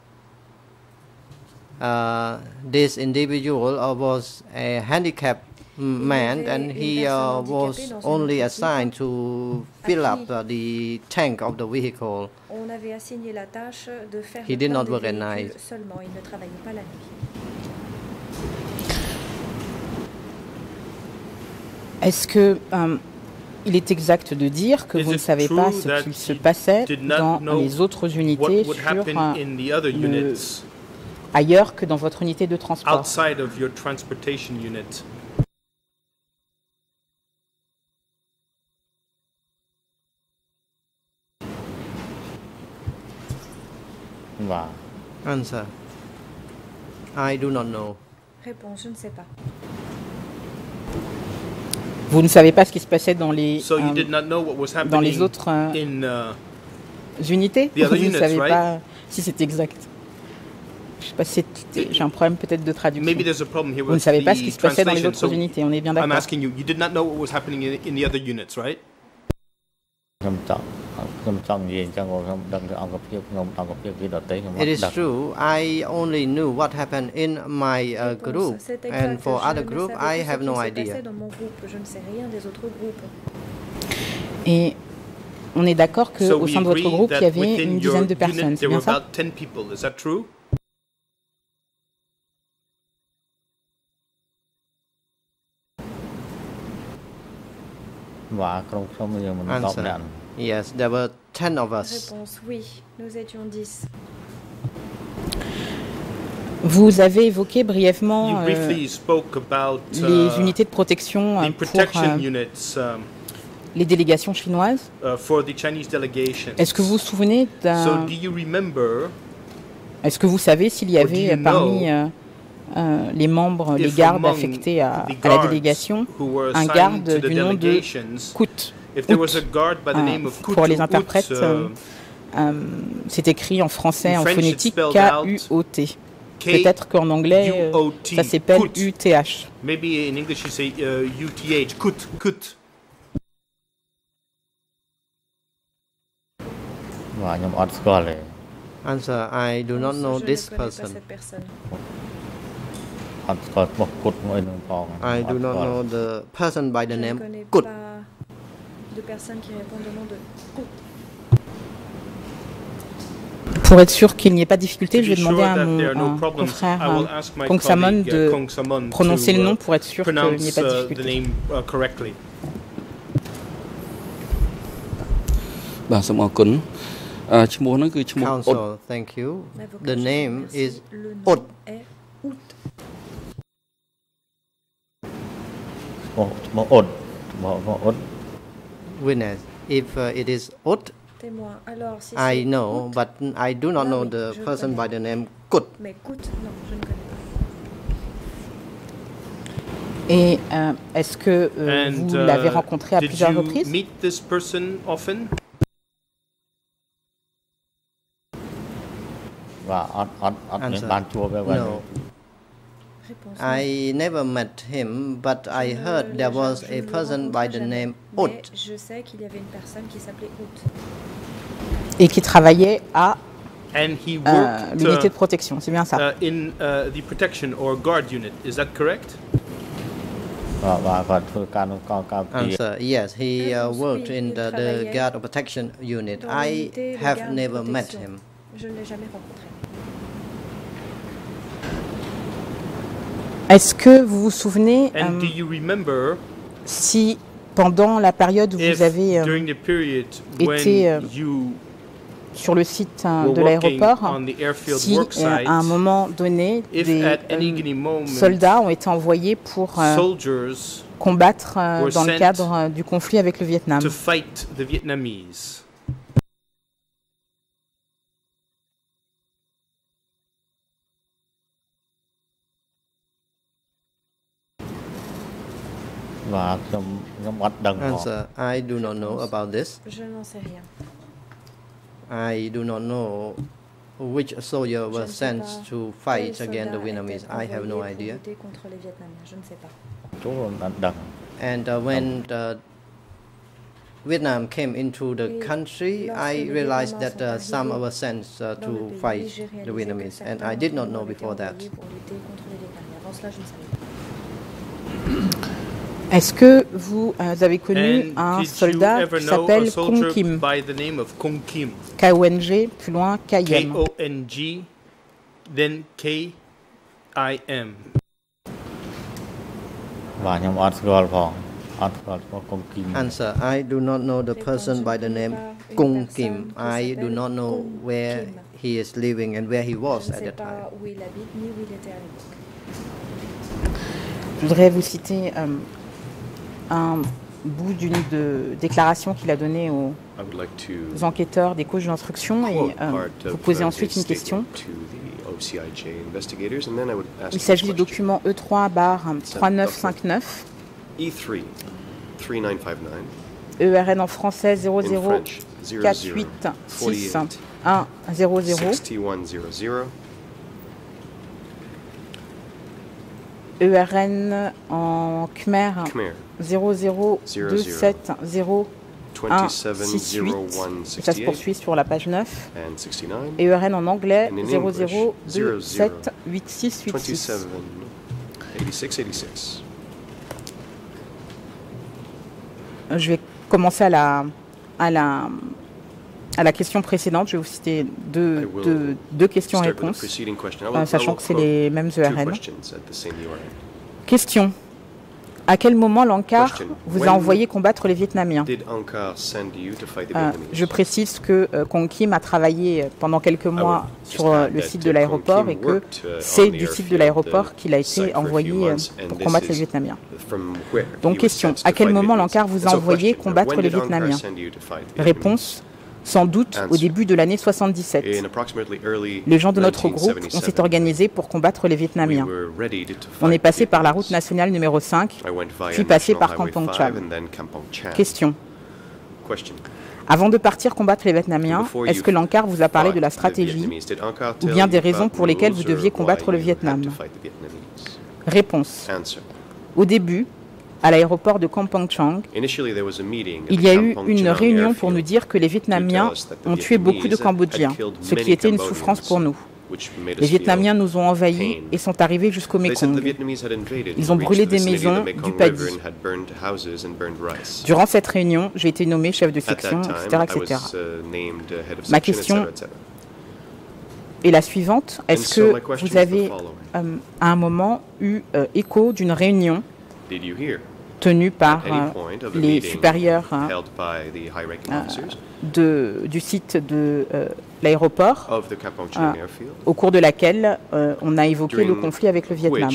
H: uh, this individual uh, was a handicapped man, and he uh, was only assigned to fill up uh, the tank of the vehicle. He did not work at night.
D: Est-ce que um, il est exact de dire que vous ne savez pas ce qu'il se passait dans les autres unités sur un, le, ailleurs que dans votre unité de transport?
H: Answer. I do not know.
J: Réponse, je ne sais pas.
D: Vous ne savez pas ce qui se passait dans les,
K: so
D: euh, dans les autres euh,
K: in, uh,
D: unités? Vous
K: units,
D: ne savez
K: right?
D: pas si c'est exact. Je sais pas si j'ai un problème peut-être de traduction. Vous ne savez pas ce qui se passait dans les autres so unités, on est bien d'accord.
K: I'm asking you, you did not know what was happening in, in the other units, right?
H: It is true. I only knew what happened in my uh, group, and for other group, I have no idea.
D: Et on est d'accord qu'au so sein de votre groupe, il y avait une dizaine de personnes, c'est bien ça?
H: Answer. Yes, there were ten of us.
J: Réponse oui, nous étions dix.
D: Vous avez évoqué brièvement
K: You
D: euh,
K: briefly spoke about, uh,
D: les unités de protection euh,
K: the
D: pour
K: protection
D: euh,
K: units um,
D: les délégations chinoises.
K: uh, for the Chinese delegations.
D: Est-ce que vous vous souvenez
K: So
D: d'un...
K: do you remember
D: Est-ce que vous savez s'il y
K: or do
D: avait
K: you
D: euh, parmi
K: know
D: euh, euh, les membres, les
K: if
D: gardes
K: among
D: affectés à,
K: the
D: à la
K: guards
D: délégation,
K: who were
D: un
K: assigned
D: garde
K: to the
D: du nom de
K: delegations,
D: Kut?
K: if there was a
D: Ut.
K: guard by the
D: Euh,
K: name of Kut
D: pour les
K: ou Ut,
D: interprètes,
K: uh,
D: euh, euh, c'est écrit en français,
K: in
D: en
K: French,
D: phonétique,
K: it's spelled
D: K U O T. Peut-être qu'en anglais, euh,
K: K U O T,
D: ça s'appelle
K: Kut.
D: U T H.
K: Maybe in English you say uh, U T H, Kut, Kut.
H: Answer, I do not know this person. I do not know the person by the
J: Je ne
H: name
J: connais
H: Kut.
J: pas de personnes qui répondent au nom de Kut.
D: Pour être sûr qu'il n'y ait pas de difficulté,
K: To
D: je vais
K: be
D: demander
K: sure
D: à
K: that
D: mon
K: there are no
D: euh,
K: problems,
D: confrère
K: I will
D: euh,
K: ask my
D: Kong Samon
K: colleague, uh,
D: de
K: Kong Samon
D: prononcer
K: to,
D: le
K: uh,
D: nom pour être sûr qu'il n'y ait
K: pronounce
D: pas de
K: uh, the
D: difficulté.
K: name uh, correctly.
A: បាទសូមអរគុណអឺឈ្មោះហ្នឹងគឺឈ្មោះអ៊ុត
H: Counsel, thank you. The name is Ut.
J: Est Ut.
H: Witness, if uh, it is Ut,
J: Témoin. Alors, si
H: I
J: c'est
H: know,
J: Ut,
H: but I do not
J: Ah
H: know
J: oui,
H: the
J: je
H: person
J: connais.
H: by the name Kut.
J: mais Kut, non, je ne connais pas.
D: Et euh, est-ce que euh,
K: And
D: vous
K: uh,
D: l'avez rencontré à
K: did
D: plusieurs
K: you
D: reprises?
K: meet this person often?
H: Answer, no.
J: Réponse
H: I never met him, but I
J: Je ne
H: heard
J: l'ai
H: there
J: ja-
H: was
J: je
H: a
J: ne le
H: person by
J: rencontrai
H: the
J: jamais.
H: name
J: Mais
H: Ut.
J: je sais qu'il y avait une personne qui s'appelait Ut.
D: Et qui travaillait à
K: And he
D: euh,
K: worked
D: l'unité
K: uh,
D: de protection, c'est bien ça.
K: uh, in uh, the protection or guard unit. Is that correct?
H: Answer, yes, he uh,
J: Réponse
H: worked
J: oui,
H: in
J: il
H: the, the
J: travaillait
H: guard of protection unit.
J: dans
H: I
J: l'unité de
H: have
J: garde de
H: never met
J: protection.
H: him.
J: Je ne l'ai jamais rencontré.
D: Est-ce que vous vous souvenez
K: And
D: euh,
K: do you remember
D: si pendant la période où
K: if
D: vous avez euh,
K: during the period
D: été
K: when
D: euh,
K: you
D: sur le site euh,
K: were
D: de
K: working
D: l'aéroport,
K: on the airfield
D: si
K: work
D: euh, à un
K: site,
D: moment donné
K: if
D: des
K: at any
D: euh,
K: given moment
D: soldats ont été envoyés pour euh,
K: soldiers
D: combattre euh,
K: were
D: dans le
K: sent
D: cadre euh, du conflit avec le Vietnam?
K: to fight the Vietnamese?
H: Answer, I do not know about this.
J: Je n'en sais rien.
H: I do not know which soldier
J: Je ne
H: was
J: sais
H: sent
J: pas
H: to
J: quel
H: fight against the
J: soldat
H: Vietnamese.
J: était
H: I have no
J: envoyé pour
H: idea.
J: lutter contre les Vietnamiens. Je ne sais pas.
H: And uh, when the Vietnam came into the
J: Et
H: country,
J: lorsque
H: I
J: les
H: realized
J: Vietnamiens
H: that uh,
J: sont
H: some
J: arrivés
H: were sent uh,
J: dans le
H: to
J: pays,
H: fight
J: j'ai
H: the
J: réalisé que
H: Vietnamese, and
J: certains
H: I did not
J: d'entre eux
H: know
J: avaient été
H: before that.
J: envoyés pour lutter contre les Vietnamiens. Avant cela, je ne savais pas.
D: Est-ce que vous euh, avez connu
K: And
D: un
K: did you
D: soldat
K: ever
D: qui
K: know a
D: s'appelle Kong
K: soldier
D: Kim?
K: by the name of Kong Kim?
D: K O N G, plus loin K I
K: K
D: M.
K: O N G, then K I M.
H: Answer, I do not know the person by the name Kung Kim. I do not know where he is living and where he
J: Je
H: was
J: ne
H: at
J: sais
H: that time.
J: pas où il habite ni où il était à l'époque.
D: Je voudrais vous citer euh, un bout d'une de déclaration qu'il a donnée aux
E: I would like to
D: enquêteurs des couches d'instruction et
E: quote
D: euh,
E: part
D: vous
E: of
D: poser
E: uh,
D: ensuite
E: his
D: une question.
E: statement to the O C I J investigators, and then I would ask
D: Il
E: you a
D: s'agit du
E: question.
D: document E trois barre trente-neuf cinquante-neuf,
E: E three three nine five nine.
D: E R N en français zéro
E: In
D: zéro
E: French, zero
D: quatre
E: zero
D: huit six
E: forty-eight
D: un zéro zéro,
E: sixty-one zero zero.
D: E R N en khmer
E: Khmer
D: zéro zéro deux sept zéro un six huit, et ça se poursuit sur la page neuf,
E: and sixty-nine.
D: et E R N en anglais
E: And in
D: zéro
E: English,
D: zéro deux
E: zero
D: sept huit six huit six.
E: twenty-seven eighty-six eighty-six.
D: Je vais commencer à la, à la, à la question précédente. Je vais vous citer deux, deux, deux questions-réponses, euh, sachant que c'est les mêmes E R N. Question. À quel moment l'ANCAR vous a envoyé combattre les Vietnamiens? euh, Je précise que euh, Keo Kin a travaillé pendant quelques mois sur euh, le site de l'aéroport et que c'est du site de l'aéroport qu'il a été envoyé euh, pour combattre les Vietnamiens. Donc question, à quel moment l'ANCAR vous a envoyé combattre les Vietnamiens? Réponse, sans doute au début de l'année soixante-dix-sept. Les gens de notre groupe, on s'est organisés pour combattre les Vietnamiens. On est passé par la route nationale numéro cinq, puis passé par Kampong Cham. Question. Avant de partir combattre les Vietnamiens, est-ce que l'ANCAR vous a parlé de la stratégie ou bien des raisons pour lesquelles vous deviez combattre le Vietnam? Réponse. Au début, à l'aéroport de Kampong Cham, il y a eu une réunion pour nous dire que les Vietnamiens ont tué beaucoup de Cambodgiens, ce qui était une souffrance pour nous. Les Vietnamiens nous ont envahis et sont arrivés jusqu'au Mekong. Ils ont brûlé des maisons, du paddy. Durant cette réunion, j'ai été nommé chef de section, et cetera et cetera. Ma question est la suivante. Est-ce que vous avez euh, à un moment eu euh, écho d'une réunion tenue par euh, les supérieurs hein, euh, de, du site de euh, l'aéroport, euh, au cours de laquelle euh, on a évoqué le conflit avec le Vietnam.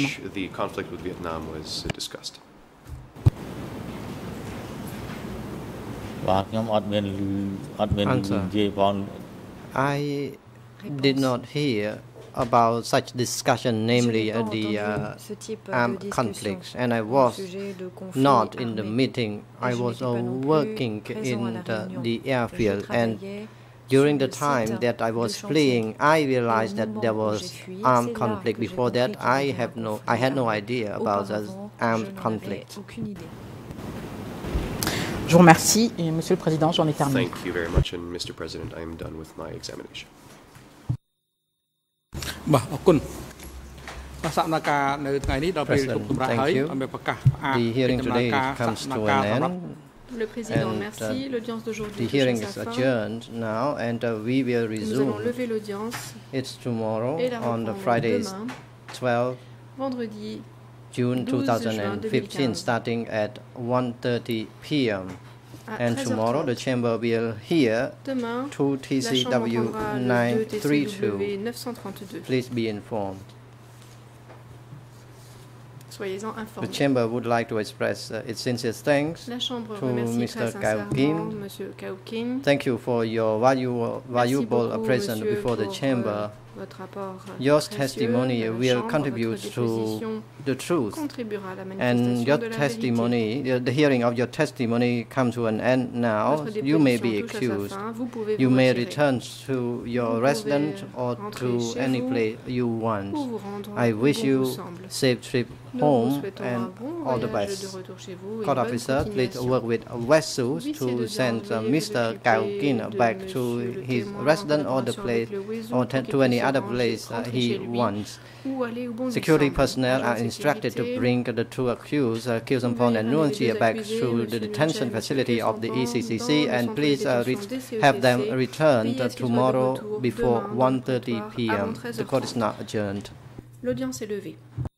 H: I did not hear about such discussion, namely uh, the uh, armed conflicts, and I was not in the meeting. I was uh, working in the, the airfield, and during the time that I was fleeing, I realized that there was armed conflict. Before that, I have no, I had no idea about the armed conflict.
D: Je vous remercie et Monsieur le Président, j'en ai terminé.
E: Thank you very much, and Mister President, I am done with my examination.
A: បាទអរគុណបាទសកម្មភាពនៅថ្ងៃនេះដល់ពេលគ្រប់សម្រាប់ហើយઅમેប្រកាសផ្អាក
H: The hearing today comes to an end.
C: Le président,
H: and,
C: merci.
H: uh,
C: L'audience d'aujourd'hui
H: the hearing is adjourned now, and uh, we will resume.
C: Nous allons lever l'audience.
H: It's tomorrow on the Friday, twelfth June two thousand fifteen, starting at one thirty p m And tomorrow the chamber will hear two T C W nine thirty-two. Please be informed.
C: Soyez-en informés.
H: The chamber would like to express uh, its sincere thanks to Mister Keo Kin.
C: Keo Kin.
H: Thank you for your valuable, valuable
C: beaucoup,
H: presence before the chamber.
C: Votre rapport
H: your
C: précieux,
H: testimony will
C: chambre,
H: contribute to the truth,
C: contribuera à la
H: and your testimony, the, the hearing of your testimony comes to an end now. You may be excused.
C: Fin,
H: you may return to your residence or to any place you want. I wish you safe trip home and all the best. Court officer, please work with vessels to send uh, Mister Keo Kin back to his residence or the place or to any other place uh, he wants. Security personnel are instructed to bring the two accused, uh, Keo Sampon and Nguyen Chia, back to the detention facility of the E C C C, and please uh, have them returned uh, tomorrow before one thirty p m The court is now adjourned.
C: L'audience est levée.